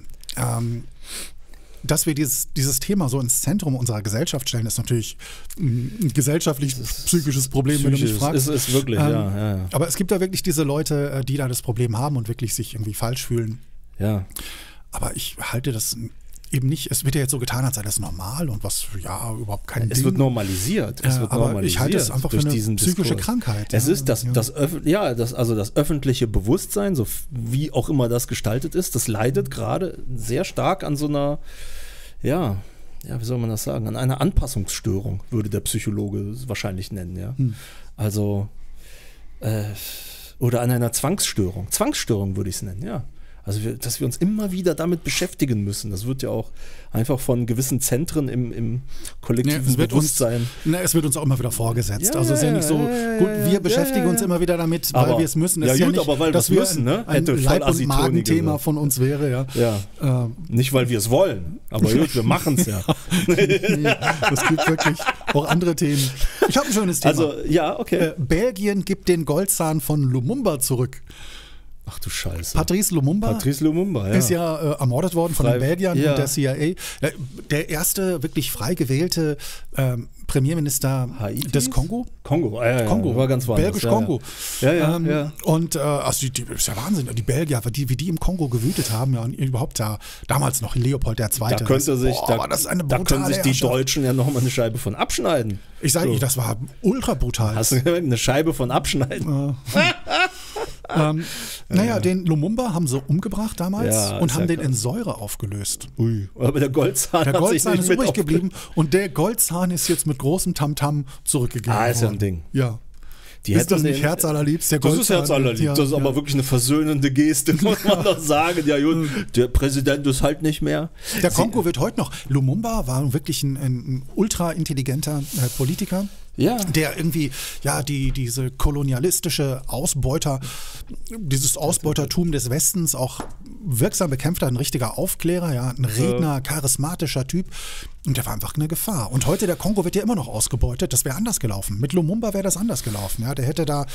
Dass wir dieses Thema so ins Zentrum unserer Gesellschaft stellen, ist natürlich ein gesellschaftlich-psychisches Problem, wenn du mich fragst. Ist wirklich, ja. Aber es gibt da wirklich diese Leute, die da das Problem haben und wirklich sich irgendwie falsch fühlen. Ja. Aber ich halte das eben nicht, es wird ja jetzt so getan, als sei das normal und was, überhaupt kein Ding. Es wird normalisiert. Aber ich halte es einfach für eine psychische Krankheit. Es ist das öffentliche Bewusstsein, so wie auch immer das gestaltet ist, das leidet gerade sehr stark an so einer, wie soll man das sagen, an einer Anpassungsstörung, würde der Psychologe es wahrscheinlich nennen, ja. Also, oder an einer Zwangsstörung. Zwangsstörung würde ich es nennen, ja. Also, dass wir uns immer wieder damit beschäftigen müssen. Das wird ja auch einfach von gewissen Zentren im kollektiven Bewusstsein. Es wird uns auch immer wieder vorgesetzt. Ja, also es ist ja nicht so, gut, wir beschäftigen uns immer wieder damit, weil wir es müssen. Ja, ist gut, ja nicht, aber weil wir es müssen, ne? Ein Leib- und Magenthema von uns wäre, ja. Nicht, weil wir es wollen, aber gut, wir machen es ja. Es gibt wirklich auch andere Themen. Ich habe ein schönes Thema. Also, ja, okay. Belgien gibt den Goldzahn von Lumumba zurück. Ach du Scheiße. Patrice Lumumba ja. Ist ja ermordet worden von den Belgiern und der CIA. Der erste wirklich frei gewählte Premierminister des Kongo. Kongo, war ganz woanders. Belgisch Kongo. Ja. Und also das ist ja Wahnsinn, die Belgier, wie die im Kongo gewütet haben, ja, und überhaupt damals noch Leopold II. Da können sich die Deutschen ja nochmal eine Scheibe von abschneiden. Ich sage Ihnen, das war ultra brutal. Hast du eine Scheibe von abschneiden? Den Lumumba haben sie umgebracht damals und haben den in Säure aufgelöst. Ui. Aber der Goldzahn ist übrig geblieben und der Goldzahn ist jetzt mit großem Tamtam zurückgegeben worden. Ist ja ein Ding. Ja. Ist das nicht herzallerliebst? Der das ist herzallerliebst. Das ist aber wirklich eine versöhnende Geste, muss man doch sagen. Ja, gut, der Präsident ist halt nicht mehr. Der Kongo wird heute noch. Lumumba war wirklich ein ultra intelligenter Politiker. Ja. Der irgendwie, diese kolonialistische dieses Ausbeutertum des Westens auch wirksam bekämpft hat, ein richtiger Aufklärer, ein Redner, charismatischer Typ. Und der war einfach eine Gefahr. Und heute, der Kongo wird ja immer noch ausgebeutet. Das wäre anders gelaufen. Mit Lumumba wäre das anders gelaufen. Ja, der hätte da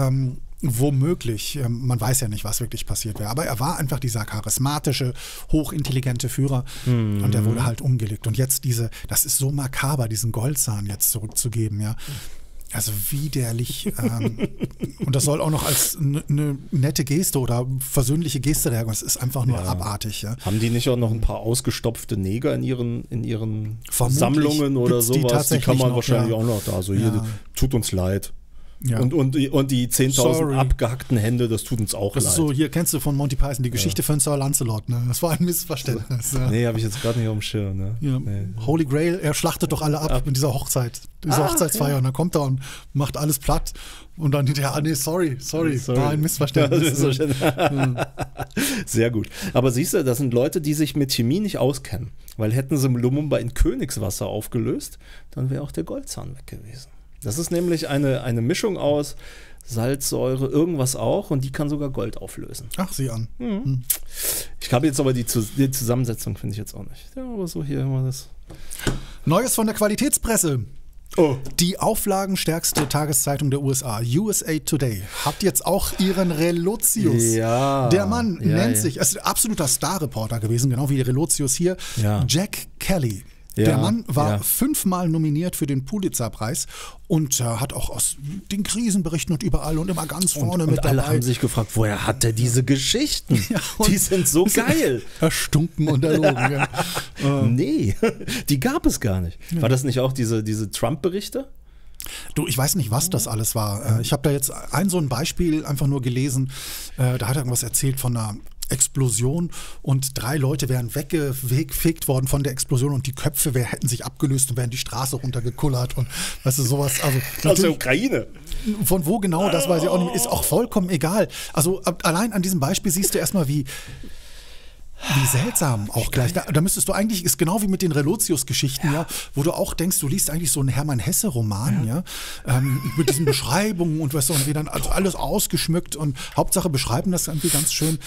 womöglich, man weiß ja nicht, was wirklich passiert wäre, aber er war einfach dieser charismatische, hochintelligente Führer und der wurde halt umgelegt. Und jetzt das ist so makaber, diesen Goldzahn jetzt zurückzugeben, ja. Also widerlich. Und das soll auch noch als eine nette Geste oder versöhnliche Geste reagieren. Das ist einfach nur abartig. Ja. Haben die nicht auch noch ein paar ausgestopfte Neger in ihren Sammlungen oder sowas? Die kann man wahrscheinlich auch noch da. Also hier, tut uns leid. Ja. Und die 10.000 abgehackten Hände, das tut uns auch leid. Das ist so, hier kennst du von Monty Python die Geschichte von Sir Lancelot, ne? Das war ein Missverständnis. Ja. Nee, habe ich jetzt gerade nicht auf dem Schirm. Ne? Ja. Nee. Holy Grail, er schlachtet doch alle ab in dieser Hochzeit, Hochzeitsfeier. Und dann kommt er und macht alles platt. Und dann hinterher, sorry, war ein Missverständnis. Sehr gut. Aber siehst du, das sind Leute, die sich mit Chemie nicht auskennen. Weil hätten sie Lumumba in Königswasser aufgelöst, dann wäre auch der Goldzahn weg gewesen. Das ist nämlich eine Mischung aus Salzsäure, irgendwas auch, und die kann sogar Gold auflösen. Ach, sieh an. Mhm. Ich habe jetzt aber die Zusammensetzung finde ich jetzt auch nicht. Ja, aber so hier immer das. Neues von der Qualitätspresse. Die auflagenstärkste Tageszeitung der USA, USA Today, hat jetzt auch ihren Relotius. Ja. Der Mann nennt sich, ist ein absoluter Star-Reporter gewesen, genau wie Relotius hier, Jack Kelly. Der Mann war 5-mal nominiert für den Pulitzer-Preis und hat auch aus den Krisenberichten und überall und immer ganz vorne mit dabei. Und alle haben sich gefragt, woher hat er diese Geschichten? Die sind so geil. Erstunken und erlogen. Nee, die gab es gar nicht. War das nicht auch diese Trump-Berichte? Du, ich weiß nicht, was das alles war. Ich habe da jetzt so ein Beispiel einfach nur gelesen. Da hat er irgendwas erzählt von einer Explosion und 3 Leute wären weggefegt worden von der Explosion und die Köpfe hätten sich abgelöst und wären die Straße runtergekullert und weißt du, sowas. Also aus der Ukraine. Von wo genau, das weiß ich auch nicht. Ist auch vollkommen egal. Also allein an diesem Beispiel siehst du erstmal, wie seltsam auch gleich. Da müsstest du eigentlich, ist genau wie mit den Relotius-Geschichten, wo du auch denkst, du liest eigentlich so einen Hermann Hesse-Roman, mit diesen Beschreibungen und weißt du, und wie dann alles ausgeschmückt und Hauptsache beschreiben das irgendwie ganz schön.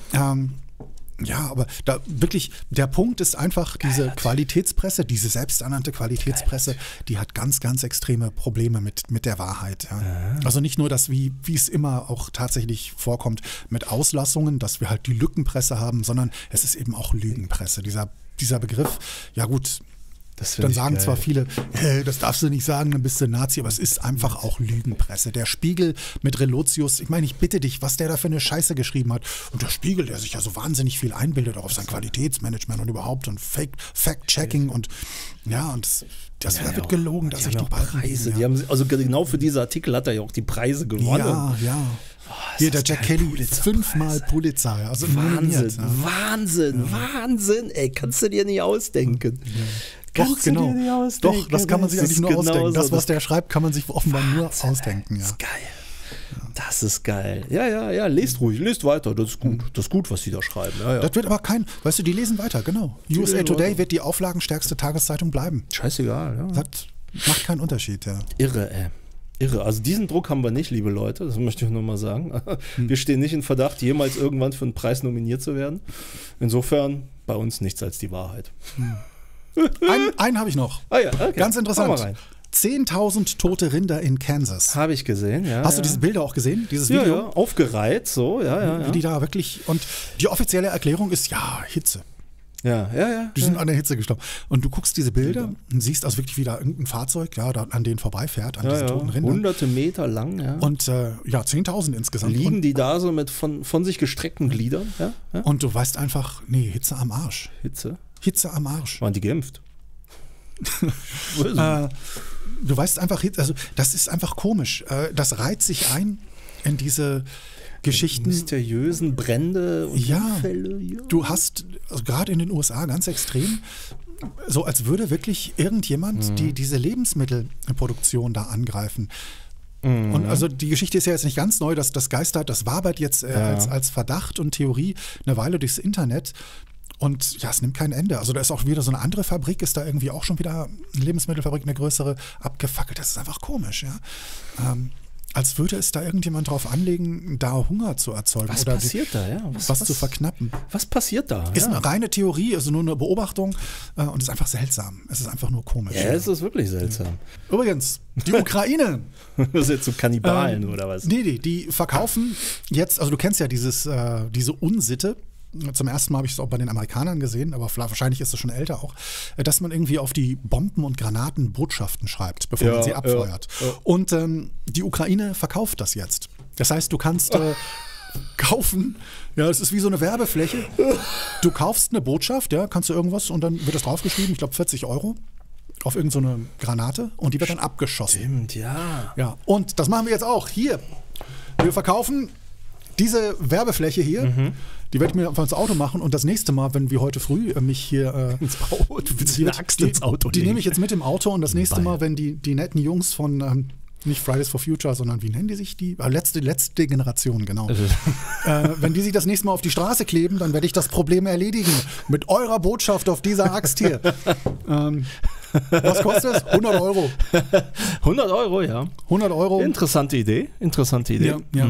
Aber da wirklich, der Punkt ist einfach, diese Qualitätspresse, diese selbsternannte Qualitätspresse, die hat ganz, ganz extreme Probleme mit der Wahrheit. Ja. Also nicht nur das, wie es immer auch tatsächlich vorkommt, mit Auslassungen, dass wir halt die Lückenpresse haben, sondern es ist eben auch Lügenpresse. Dieser Begriff, ja gut, dann sagen zwar viele, das darfst du nicht sagen, dann bist du Nazi, aber es ist einfach auch Lügenpresse. Der Spiegel mit Relotius, ich meine, ich bitte dich, was der da für eine Scheiße geschrieben hat. Und der Spiegel, der sich ja so wahnsinnig viel einbildet, auch auf sein Qualitätsmanagement und überhaupt und Fact-Checking und das wird gelogen, dass sich die Preise, die haben, also genau für diese Artikel hat er ja auch die Preise gewonnen. Ja. Hier der Jack Kelly, 5-mal Pulitzer. Also Wahnsinn, ey, kannst du dir nicht ausdenken. Doch, genau. Doch, das kann man sich eigentlich nur ausdenken. Das, was der schreibt, kann man sich offenbar nur ausdenken. Ja. Das ist geil. Das ist geil. Ja, lest ruhig, lest weiter. Das ist gut. Das ist gut, was die da schreiben. Ja. Das wird aber weißt du, die lesen weiter, genau. USA Today wird die auflagenstärkste Tageszeitung bleiben. Scheißegal, ja. Das macht keinen Unterschied, ja. Irre, ey. Irre. Also diesen Druck haben wir nicht, liebe Leute. Das möchte ich nur mal sagen. Wir stehen nicht in Verdacht, jemals irgendwann für einen Preis nominiert zu werden. Insofern bei uns nichts als die Wahrheit. Einen habe ich noch. Ah ja, okay. Ganz interessant. Mal rein. 10.000 tote Rinder in Kansas. Habe ich gesehen, ja. Hast du diese Bilder auch gesehen? Dieses Video? Ja, aufgereiht, so, ja. Wie die da wirklich, und die offizielle Erklärung ist, ja, Hitze. Ja. Die sind an der Hitze gestorben. Und du guckst diese Bilder und siehst also wirklich wieder irgendein Fahrzeug, ja, da an denen vorbeifährt, an diesen toten Rindern. Hunderte Meter lang, ja. Und 10.000 insgesamt. Liegen die da so mit von sich gestreckten Gliedern? Ja? Und du weißt einfach, nee, Hitze am Arsch. Hitze am Arsch. Waren die geimpft? Du weißt einfach, also das ist einfach komisch. Das reiht sich ein in diese Geschichten. Mysteriösen Brände und Unfälle. Ja. Du hast, also gerade in den USA ganz extrem, so als würde wirklich irgendjemand diese Lebensmittelproduktion da angreifen. Und also die Geschichte ist ja jetzt nicht ganz neu, das geistert, das wabert jetzt als Verdacht und Theorie eine Weile durchs Internet. Und ja, es nimmt kein Ende. Also da ist auch wieder so eine andere Fabrik, ist da irgendwie auch schon wieder eine Lebensmittelfabrik, eine größere, abgefackelt. Das ist einfach komisch, ja. Als würde es da irgendjemand drauf anlegen, da Hunger zu erzeugen. Was oder passiert da, ja? Was zu verknappen. Was passiert da? Ist eine reine Theorie, also nur eine Beobachtung und ist einfach seltsam. Es ist einfach nur komisch. Ja, es ist wirklich seltsam. Übrigens, die Ukraine. Das ist jetzt so Kannibalen oder was? Nee, die verkaufen jetzt, also du kennst ja diese Unsitte. Zum ersten Mal habe ich es auch bei den Amerikanern gesehen, aber wahrscheinlich ist es schon älter auch, dass man irgendwie auf die Bomben und Granaten Botschaften schreibt, bevor man sie abfeuert. Ja. Und die Ukraine verkauft das jetzt. Das heißt, du kannst kaufen, ja, es ist wie so eine Werbefläche. Du kaufst eine Botschaft, ja, kannst du irgendwas und dann wird das draufgeschrieben, ich glaube 40 € auf irgendeine Granate und die wird dann abgeschossen. Stimmt, ja. Ja, und das machen wir jetzt auch. Hier, wir verkaufen diese Werbefläche hier, die werde ich mir einfach ins Auto machen und das nächste Mal, wenn wir heute früh mich hier ins Auto, du willst eine Axt ins Auto die nehme ich jetzt mit im Auto und das nächste Mal, wenn die netten Jungs von nicht Fridays for Future, sondern wie nennen die sich die? Letzte Generation, genau. Wenn die sich das nächste Mal auf die Straße kleben, dann werde ich das Problem erledigen. Mit eurer Botschaft auf dieser Axt hier. Was kostet es? 100 €. 100 €, ja. 100 €. Interessante Idee. Ja.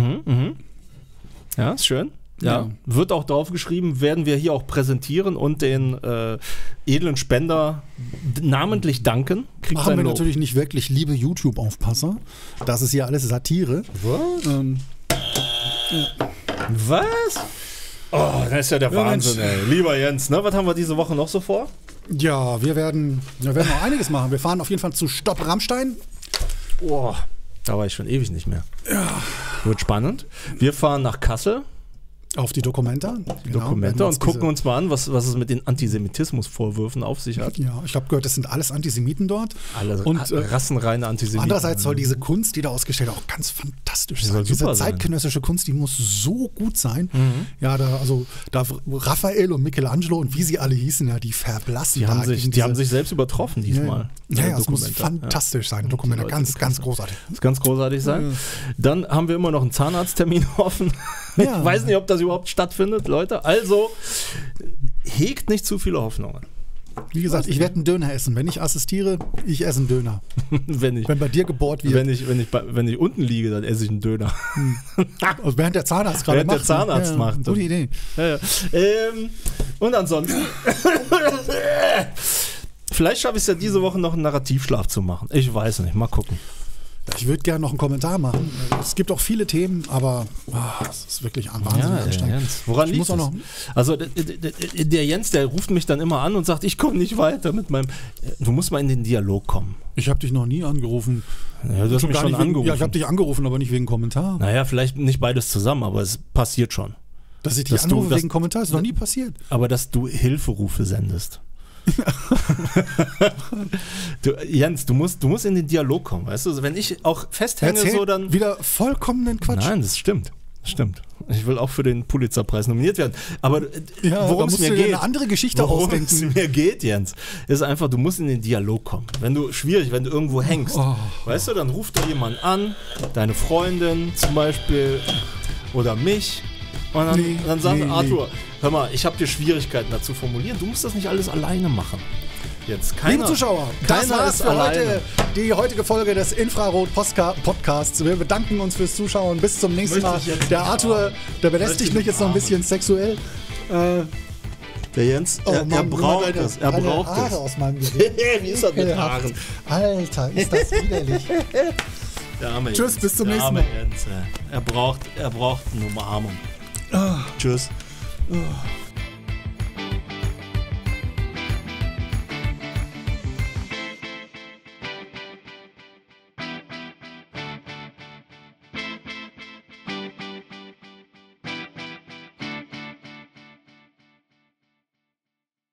Ja, ist schön. Ja. Wird auch drauf geschrieben, werden wir hier auch präsentieren und den edlen Spender namentlich danken. Machen wir natürlich nicht wirklich, liebe YouTube-Aufpasser. Das ist hier alles Satire. Was? Oh, das ist ja der Wahnsinn, ey. Lieber Jens, ne? Was haben wir diese Woche noch so vor? Ja, wir werden noch einiges machen. Wir fahren auf jeden Fall zu Stopp Rammstein. Oh, da war ich schon ewig nicht mehr. Ja. Wird spannend. Wir fahren nach Kassel. Auf die Documenta. Documenta und gucken uns mal an, was es mit den Antisemitismusvorwürfen auf sich hat. Ja, ich habe gehört, das sind alles Antisemiten dort. Alle rassenreine Antisemiten. Andererseits soll diese Kunst, die da ausgestellt wird, auch ganz fantastisch sein. Diese zeitgenössische Kunst, die muss so gut sein. Ja, da Raphael und Michelangelo und wie sie alle hießen, ja, die verblassen. Die haben sich selbst übertroffen diesmal. Ja, es muss fantastisch sein. Documenta, ganz großartig. Das ganz großartig sein. Ja. Dann haben wir immer noch einen Zahnarzttermin offen. Ja. Ich weiß nicht, ob das überhaupt stattfindet, Leute. Also, hegt nicht zu viele Hoffnungen. Wie gesagt, ich werde einen Döner essen. Wenn ich assistiere, ich esse einen Döner. Wenn bei dir gebohrt wird. Wenn ich unten liege, dann esse ich einen Döner. Also während der Zahnarzt gerade macht. Macht. Gute Idee. Ja. Und ansonsten... Vielleicht schaffe ich es ja diese Woche noch einen Narrativschlaf zu machen. Ich weiß nicht, mal gucken. Ich würde gerne noch einen Kommentar machen. Es gibt auch viele Themen, aber es ist wirklich ein Wahnsinniger Woran liegt es? Also der Jens, der ruft mich dann immer an und sagt, ich komme nicht weiter mit meinem... Du musst mal in den Dialog kommen. Ich habe dich noch nie angerufen. Ja, du hast mich schon angerufen. Ja, ich habe dich angerufen, aber nicht wegen Kommentar. Naja, vielleicht nicht beides zusammen, aber es passiert schon. Dass ich dich anrufe wegen Kommentar, ist noch nie passiert. Aber dass du Hilferufe sendest. Jens, du musst in den Dialog kommen, weißt du? Wenn ich auch festhänge, so dann... wieder vollkommenen Quatsch. Nein, das stimmt. Stimmt. Ich will auch für den Pulitzerpreis nominiert werden. Aber Ja, worum es mir geht, eine andere Geschichte worum es ausdenken. mir geht, Jens, ist einfach, du musst in den Dialog kommen. Wenn du irgendwo hängst, weißt du, dann ruft da jemand an, deine Freundin zum Beispiel oder mich, und dann sagt Arthur, hör mal, ich habe dir Schwierigkeiten dazu formulieren, du musst das nicht alles alleine machen. Jetzt Liebe Zuschauer, das war's für alleine. heute. Die heutige Folge des Infrarot-Podcasts. Wir bedanken uns fürs Zuschauen. Bis zum nächsten Mal. Der Arthur, der belästigt mich jetzt noch ein bisschen sexuell. Der Jens, er braucht es. Er braucht Haare es. aus meinem Gesicht. Wie ist das mit Haaren? Alter, ist das widerlich. Der arme Tschüss, Jens, bis zum der nächsten arme Mal. Jens, er braucht eine Umarmung. Tschüss.